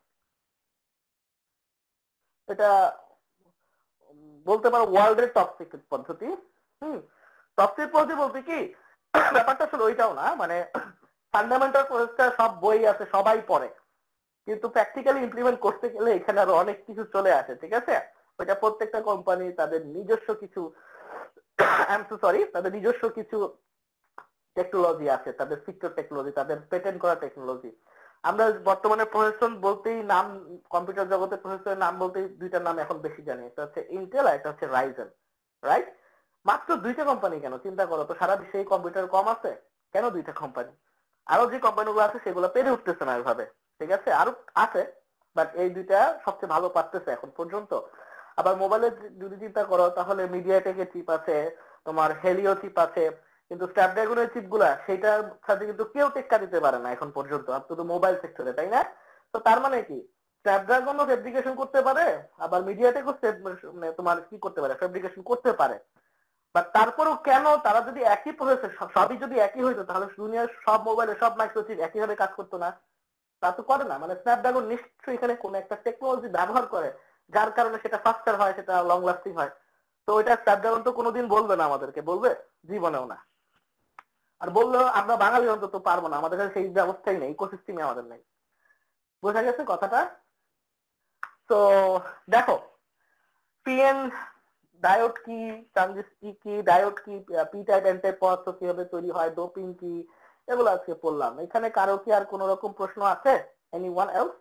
এটা বলতে পারো ওয়ার্ল্ডের টপ সিক্রেট পদ্ধতি। হুম টপ সিক্রেট পদ্ধতি বলতে কি ব্যাপারটা আসলে ওইটাও না, মানে ফান্ডামেন্টাল প্রসেসটা সব বই আছে, সবাই পড়ে, কিন্তু প্র্যাকটিক্যালি ইমপ্লিমেন্ট করতে গেলে এখানে আরো অনেক কিছু চলে আসে, ঠিক আছে? ওইটা প্রত্যেকটা কোম্পানি তাদের নিজস্ব কিছু আই এম সো সরি, তাদের নিজস্ব কিছু টেকনোলজি আছে, তাদের সিক্রেট টেকনোলজি, তাদের পেটেন্ট করা টেকনোলজি। আমরা বর্তমানে প্রসেসর বলতেই নাম, কম্পিউটার জগতে প্রসেসরের নাম বলতেই দুইটা নাম এখন বেশি জানি, একটা হচ্ছে ইন্টেল আর একটা হচ্ছে রাইজেন, রাইট? মাত্র দুইটা কোম্পানি কেন চিন্তা করো তো, সারা বিশ্বে কম্পিউটার কম আছে কেন? দুইটা কোম্পানি। আরো যে কোম্পানিগুলো আছে সেগুলো পেরে উঠতেছে না এভাবে, ঠিক আছে? আরো আছে, বাট এই দুইটা সবচেয়ে ভালো পারতেছে এখন পর্যন্ত। আবার মোবাইলের যদি চিন্তা করো তাহলে মিডিয়াটেকের চিপ আছে, তোমার হেলিও চিপ আছে, কিন্তু স্ন্যাপড্রাগনের চিপ গুলা সেটার সাথে কিন্তু কেউ টেক্কা দিতে পারে না এখন পর্যন্ত, আপনি তো মোবাইল সেক্টরে, তাই না? তো তার মানে কি, স্ন্যাপড্রাগনও ফেব্রিকেশন করতে পারে, আবার মিডিয়াটেকও তোমার কি করতে পারে, ফেব্রিকেশন করতে পারে। বাট তারপরেও কেন তারা যদি একই প্রসেসর, সবই যদি একই হইতো তাহলে দুনিয়ার সব মোবাইলে সব মাইক্রোচিপ একইভাবে কাজ করতো না? তা তো করে না। মানে স্ন্যাপড্রাগন নিশ্চয়ই এখানে কোন একটা টেকনোলজি ব্যবহার করে যার কারণে সেটা ফাস্টার হয়, সেটা লং লাস্টিং হয়। তো ওইটা স্ন্যাপড্রাগন তো কোনোদিন বলবে না আমাদেরকে, বলবে? জীবনেও না। আর বললেও আমরা বাঙালি অন্তত পারবো না, আমাদের কাছে সেই ব্যবস্থাই নেই, ইকোসিস্টেমই আমাদের নেই। বোঝা গেছে কথাটা? তো দেখো, পিএন ডায়োড কি, ট্রানজিস্টর কি, ডায়োড কি, পি টাইপ এন টাইপ পদার্থ কিভাবে তৈরি হয়, ডোপিং কি, এগুলো আজকে পড়লাম। এখানে কারো কি আর কোন রকম প্রশ্ন আছে? Anyone else?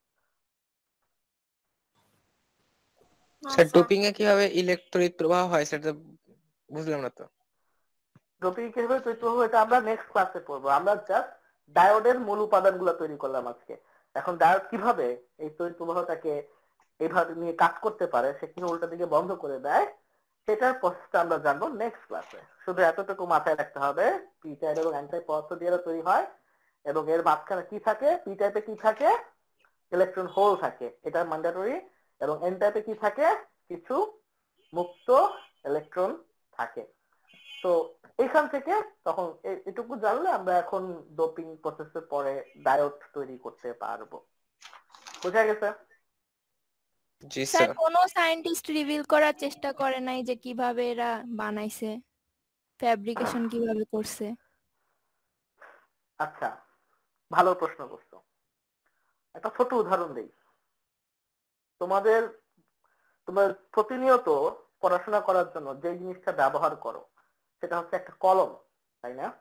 স্যার ডোপিং এ কিভাবে ইলেকট্রিক প্রবাহ হয় সেটা বুঝলাম না তো। ডোপিং কিভাবে তৈরি হবে এটা আমরা নেক্সট ক্লাসে পড়বো। আমরা জাস্ট ডায়োডের মূল উপাদানগুলো তৈরি করলাম আজকে। এখন ডায়োড কিভাবে এই তড়িৎ প্রবাহটাকে এইভাবে নিয়ে কাজ করতে পারে, সে কিভাবে উল্টা দিকে বন্ধ করে দেয়, সেটার প্রসেসটা আমরা জানবো নেক্সট ক্লাসে। শুধু এতটুকু মাথায় রাখতে হবে, পি টাইপ এবং এন টাইপ পদার্থ দিয়ে তৈরি হয়, এবং এর মাঝখানে কি থাকে, পি টাইপে কি থাকে, ইলেকট্রন হোল থাকে, এটা ম্যান্ডেটরি, এবং এন টাইপে কি থাকে, কিছু মুক্ত ইলেকট্রন থাকে। তো এখান থেকে তখন এটুকু জানলে আমরা এখন ডোপিং প্রসেসের পরে ডায়োড তৈরি করতে পারবো। বুঝা গেছে? জি স্যার স্যার। কোনো সায়েন্টিস্ট রিভিল করার চেষ্টা করে নাই যে কিভাবে এরা বানাইছে, ফ্যাব্রিকেশন কিভাবে করছে? আচ্ছা, ভালো প্রশ্ন করছো। একটা ছোট উদাহরণ দেই। তোমাদের তোমরা প্রতিনিয়ত পড়াশোনা করার জন্য যে জিনিসটা ব্যবহার করো সেটা হচ্ছে একটা কলম, তাই না?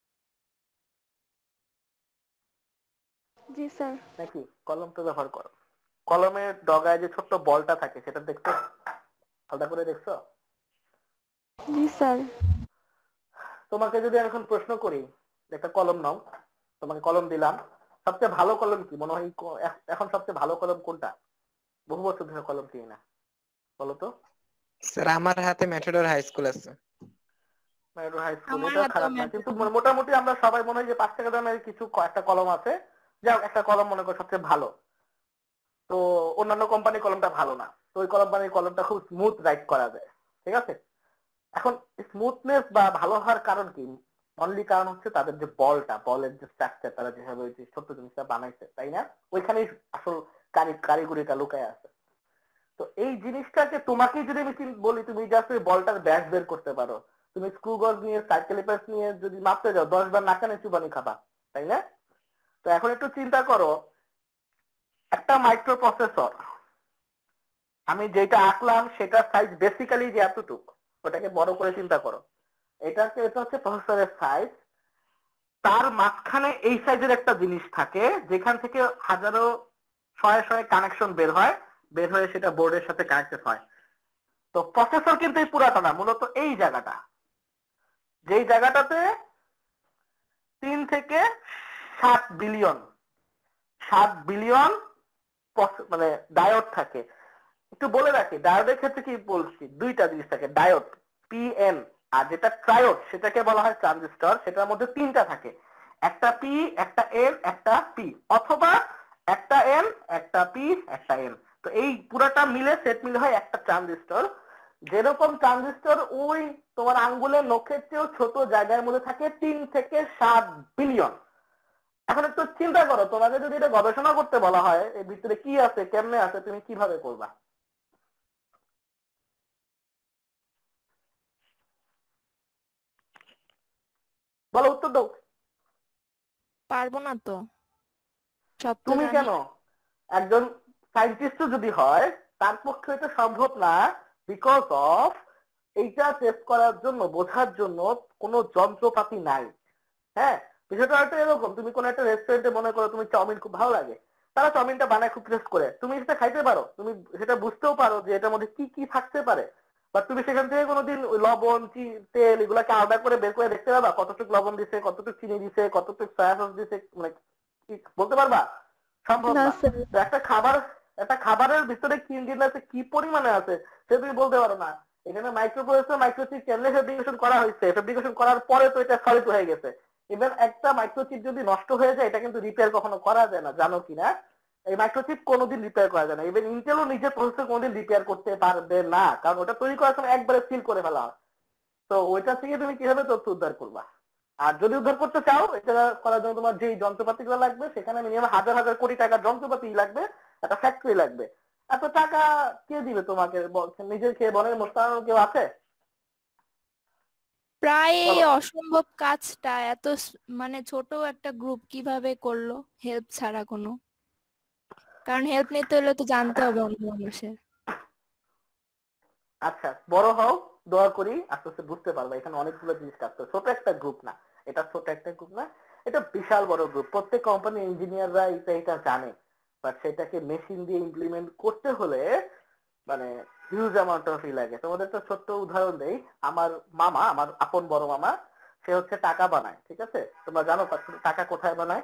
জি স্যার। নাকি কলম তো ব্যবহার করো। কলমের ডগায় যে ছোট্ট বলটা থাকে সেটা দেখছো? আলাদা করে দেখছো? জি স্যার। তোমাকে যদি আমি এখন প্রশ্ন করি, একটা কলম নাও, তোমাকে কলম দিলাম, সবচেয়ে ভালো কলম কি মনে হয়? এখন সবচেয়ে ভালো কলম কোনটা? বহু বছর ধরে কলম কিনি না, বলো তো? স্যার আমার হাতে ম্যাটাডোর হাই স্কুল আছে। ম্যাটাডোর হাই স্কুল, আমার এটা হাতেও খারাপ না, কিন্তু ম্যাটাডোর। মোটামুটি আমরা সবাই মনে হয় যে পাঁচ টাকা দামের কিছু একটা কলম আছে, যাও একটা কলম মনে করো সবচেয়ে ভালো। তো অন্যান্য কোম্পানির কলমটা ভালো না, তো ওই কোম্পানির কলমটা খুব স্মুথ রাইট করা যায়, ঠিক আছে? এখন স্মুথনেস বা ভালো হওয়ার কারণ কি? অনলি কারণ হচ্ছে তাদের যে বলটা, বলের যে স্ট্রাকচার, তারা যেভাবে ওই যে ছোট্ট জিনিসটা বানাইছে, তাই না? ওইখানেই আসল কারিগরিটা লুকায় আছে। তো এই জিনিসটাকে তোমাকে যদি আমি বলি, তুমি জাস্ট ওই বলটার ব্যাস বের করতে পারো, তুমি স্ক্রু গজ নিয়ে, সাইকেলিপাস নিয়ে যদি মাপতে যাও দশ বার নাকানে চুবানি খাবা, তাই না? তো এখন একটু চিন্তা করো, একটা মাইক্রো প্রসেসর আমি যেটা আঁকলাম সেটার সাইজ বেসিক্যালি যে এতটুক, ওটাকে বড় করে চিন্তা করো। এটাকে, এটা হচ্ছে প্রসেসরের সাইজ, তার মাঝখানে এই সাইজের একটা জিনিস থাকে যেখান থেকে হাজারো শয়ে শয়ে কানেকশন বের হয়, বের হয়ে সেটা বোর্ডের সাথে কানেক্টেড হয়। তো প্রসেসর কিন্তু এই পুরাটা না, মূলত এই জায়গাটা, যেই জায়গাটাতে তিন থেকে সাত বিলিয়ন সাত বিলিয়ন মানে ডায়োড থাকে। একটু বলে রাখি, ডায়োডের ক্ষেত্রে কি বলছি, দুইটা জিনিস থাকে, ডায়োড পিএন, আর যেটা ট্রায়োড সেটাকে বলা হয় ট্রানজিস্টর, সেটার মধ্যে তিনটা থাকে, একটা পি, একটা এন, একটা পি, অথবা একটা এন, একটা পি, একটা এন। তো এই পুরাটা মিলে সেট মিলে হয় একটা ট্রানজিস্টর। যেরকম ট্রানজিস্টর ওই তোমার আঙ্গুলের নখের চেয়েও ছোট জায়গার মধ্যে থাকে তিন থেকে সাত বিলিয়ন। এখন একটু চিন্তা করো, তোমাকে যদি এটা গবেষণা করতে বলা হয় এর ভিতরে কি আছে, কেমনে আছে, তুমি কিভাবে করবা? বলো, উত্তর দাও। পারবো না তো, সব তো তুমি জানি কেন? একজন সায়েন্টিস্ট যদি হয় তার পক্ষে এটা সম্ভব না, বিকজ অফ এইটা টেস্ট করার জন্য বোঝার জন্য কোনো যন্ত্রপাতি নাই। হ্যাঁ, বিষয়টা হয়তো এরকম, তুমি কোনো একটা রেস্টুরেন্টে মনে করো তুমি চাউমিন খুব ভালো লাগে, তারা চাউমিনটা বানায় খুব টেস্ট করে, তুমি সেটা খাইতে পারো, তুমি সেটা বুঝতেও পারো যে এটার মধ্যে কি কি থাকতে পারে, বাট তুমি সেখান থেকে কোনোদিন লবণ তেল এগুলাকে আলাদা করে বের করে দেখতে পারবা কতটুকু লবণ দিছে, কতটুকু চিনি দিছে, কতটুকু সয়া সস দিছে, মানে কি বলতে পারবা? সম্ভব না না। স্যার। তো একটা খাবার একটা খাবারের ভিতরে কি ইনগ্রিডিয়েন্ট আছে, কি পরিমাণে আছে, সে তুমি বলতে পারো না। এখানে মাইক্রোপ্রসেসর মাইক্রোচিপ কেমনে ফেব্রিকেশন করা হয়েছে, ফেব্রিকেশন করার পরে তো এটা সলিড হয়ে গেছে। ইভেন একটা মাইক্রোচিপ যদি নষ্ট হয়ে যায় এটা কিন্তু রিপেয়ার কখনো করা যায় না, জানো কিনা? এই মাইক্রোচিপ কোনোদিন রিপেয়ার করা যায় না। ইভেন ইন্টেলও নিজের প্রসেসর কোনোদিন রিপেয়ার করতে পারবে না, কারণ ওটা তৈরি করার সময় একবারে সিল করে ফেলা হয়। তো ওইটা থেকে তুমি কিভাবে তথ্য উদ্ধার করবা? আর যদি উদ্ধার করতে চাও, এটা করার জন্য তোমার যে যন্ত্রপাতিগুলো লাগবে সেখানে মিনিমাম হাজার হাজার কোটি টাকার যন্ত্রপাতি লাগবে, একটা ফ্যাক্টরি লাগবে। এত টাকা কে দিবে তোমাকে? নিজের খেয়ে বনের মোস্তান কেউ আছে? প্রায় এই বলো। অসম্ভব কাজটা এত স- মানে ছোট একটা গ্রুপ কিভাবে করলো হেল্প ছাড়া কোনো? কারণ হেল্প নিতে হলে তো জানতে হবে অন্য মানুষের। আচ্ছা, বড় হও, দোয়া করি আস্তে আস্তে বুঝতে পারবে এখানে অনেকগুলো জিনিস কাজ করে। ছোট একটা গ্রুপ না, এটা ছোট একটা গ্রুপ না, এটা বিশাল বড় গ্রুপ। প্রত্যেক কোম্পানি ইঞ্জিনিয়াররা এটা এটা জানে, বাট সেটাকে মেশিন দিয়ে ইমপ্লিমেন্ট করতে হলে মানে হিউজ অ্যামাউন্ট অফ ই লাগে। তোমাদের একটা ছোট্ট উদাহরণ দেই। আমার মামা, আমার আপন বড় মামা, সে হচ্ছে টাকা বানায়, ঠিক আছে? তোমরা জানো টাকা কোথায় বানায়?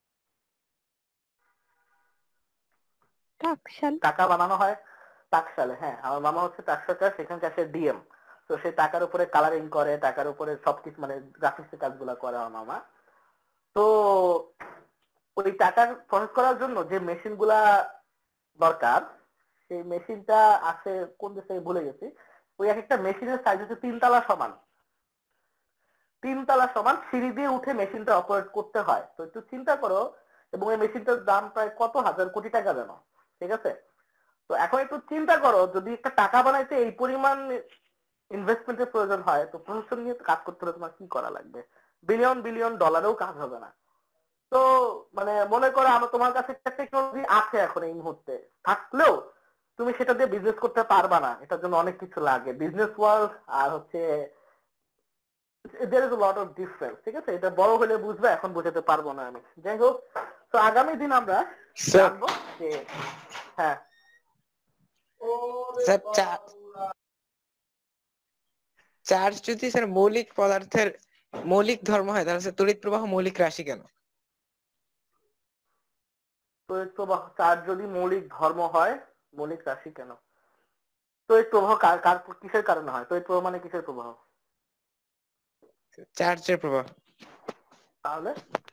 টাকশাল। টাকা বানানো হয় টাকশালে। হ্যাঁ, আমার মামা হচ্ছে টাকশালটা, সেখানকার সে ডিএম। তো সে টাকার উপরে কালারিং করে, টাকার উপরে সবকিছু মানে গ্রাফিক্সের কাজগুলো করে আমার মামা। তো ওই টাকা প্রসেস করার জন্য যে মেশিন গুলা দরকার, সেই মেশিনটা আছে কোন দেশে ভুলে গেছি। ওই এক একটা মেশিনের সাইজ হচ্ছে তিনতলা সমান, তিনতলা সমান সিঁড়ি দিয়ে উঠে মেশিনটা অপারেট করতে হয়। তো একটু চিন্তা করো, এবং এই মেশিনটার দাম প্রায় কত হাজার কোটি টাকা যেন, ঠিক আছে? তো এখন একটু চিন্তা করো, যদি একটা টাকা বানাইতে এই পরিমাণ ইনভেস্টমেন্টের প্রয়োজন হয়, তো প্রসেসর নিয়ে কাজ করতে হলে তোমার কি করা লাগবে? বিলিয়ন বিলিয়ন ডলারেও কাজ হবে না। তো মানে মনে করো আমার তোমার কাছে একটা টেকনোলজি আছে এখন এই মুহূর্তে, থাকলেও তুমি সেটা দিয়ে বিজনেস করতে পারবা না, এটার জন্য অনেক কিছু লাগে। বিজনেস ওয়ার্ল্ড আর হচ্ছে there is a lot of difference, ঠিক আছে? এটা বড় হলে বুঝবে, এখন বুঝাতে পারবো না আমি। যাই হোক, তো আগামী দিন আমরা স্যার জানবো যে হ্যাঁ স্যার চার্জ যদি স্যার মৌলিক পদার্থের মৌলিক ধর্ম হয় তাহলে স্যার তড়িৎ প্রবাহ মৌলিক রাশি কেন? তড়িৎ প্রবাহ চার্জ যদি মৌলিক ধর্ম হয়, মৌলিক রাশি কেন? তড়িৎ প্রবাহ কার কার কিসের কারণে হয়? তড়িৎ প্রবাহ মানে কিসের প্রবাহ? চার্জের প্রবাহ। তাহলে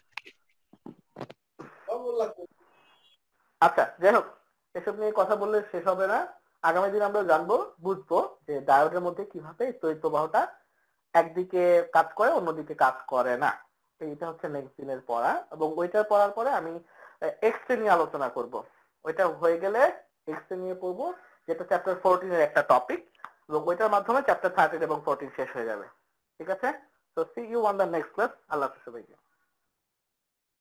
আচ্ছা, যাই হোক, এসব নিয়ে কথা বললে শেষ হবে না। আগামী দিন আমরা জানবো, বুঝবো যে ডায়োডের মধ্যে কিভাবে তড়িৎ প্রবাহটা একদিকে কাজ করে অন্যদিকে কাজ করে না। এইটা হচ্ছে নেক্সট দিনের পড়া, এবং ওইটা পড়ার পরে আমি এক্স রে নিয়ে আলোচনা করব। ওইটা হয়ে গেলে এক্স রে নিয়ে পড়বো, যেটা চ্যাপ্টার ফোরটিন এর একটা টপিক, এবং ওইটার মাধ্যমে চ্যাপ্টার থার্টিন এবং ফোরটিন শেষ হয়ে যাবে। ঠিক আছে? তো see you on the next class. আল্লাহ হাফেজ সবাইকে।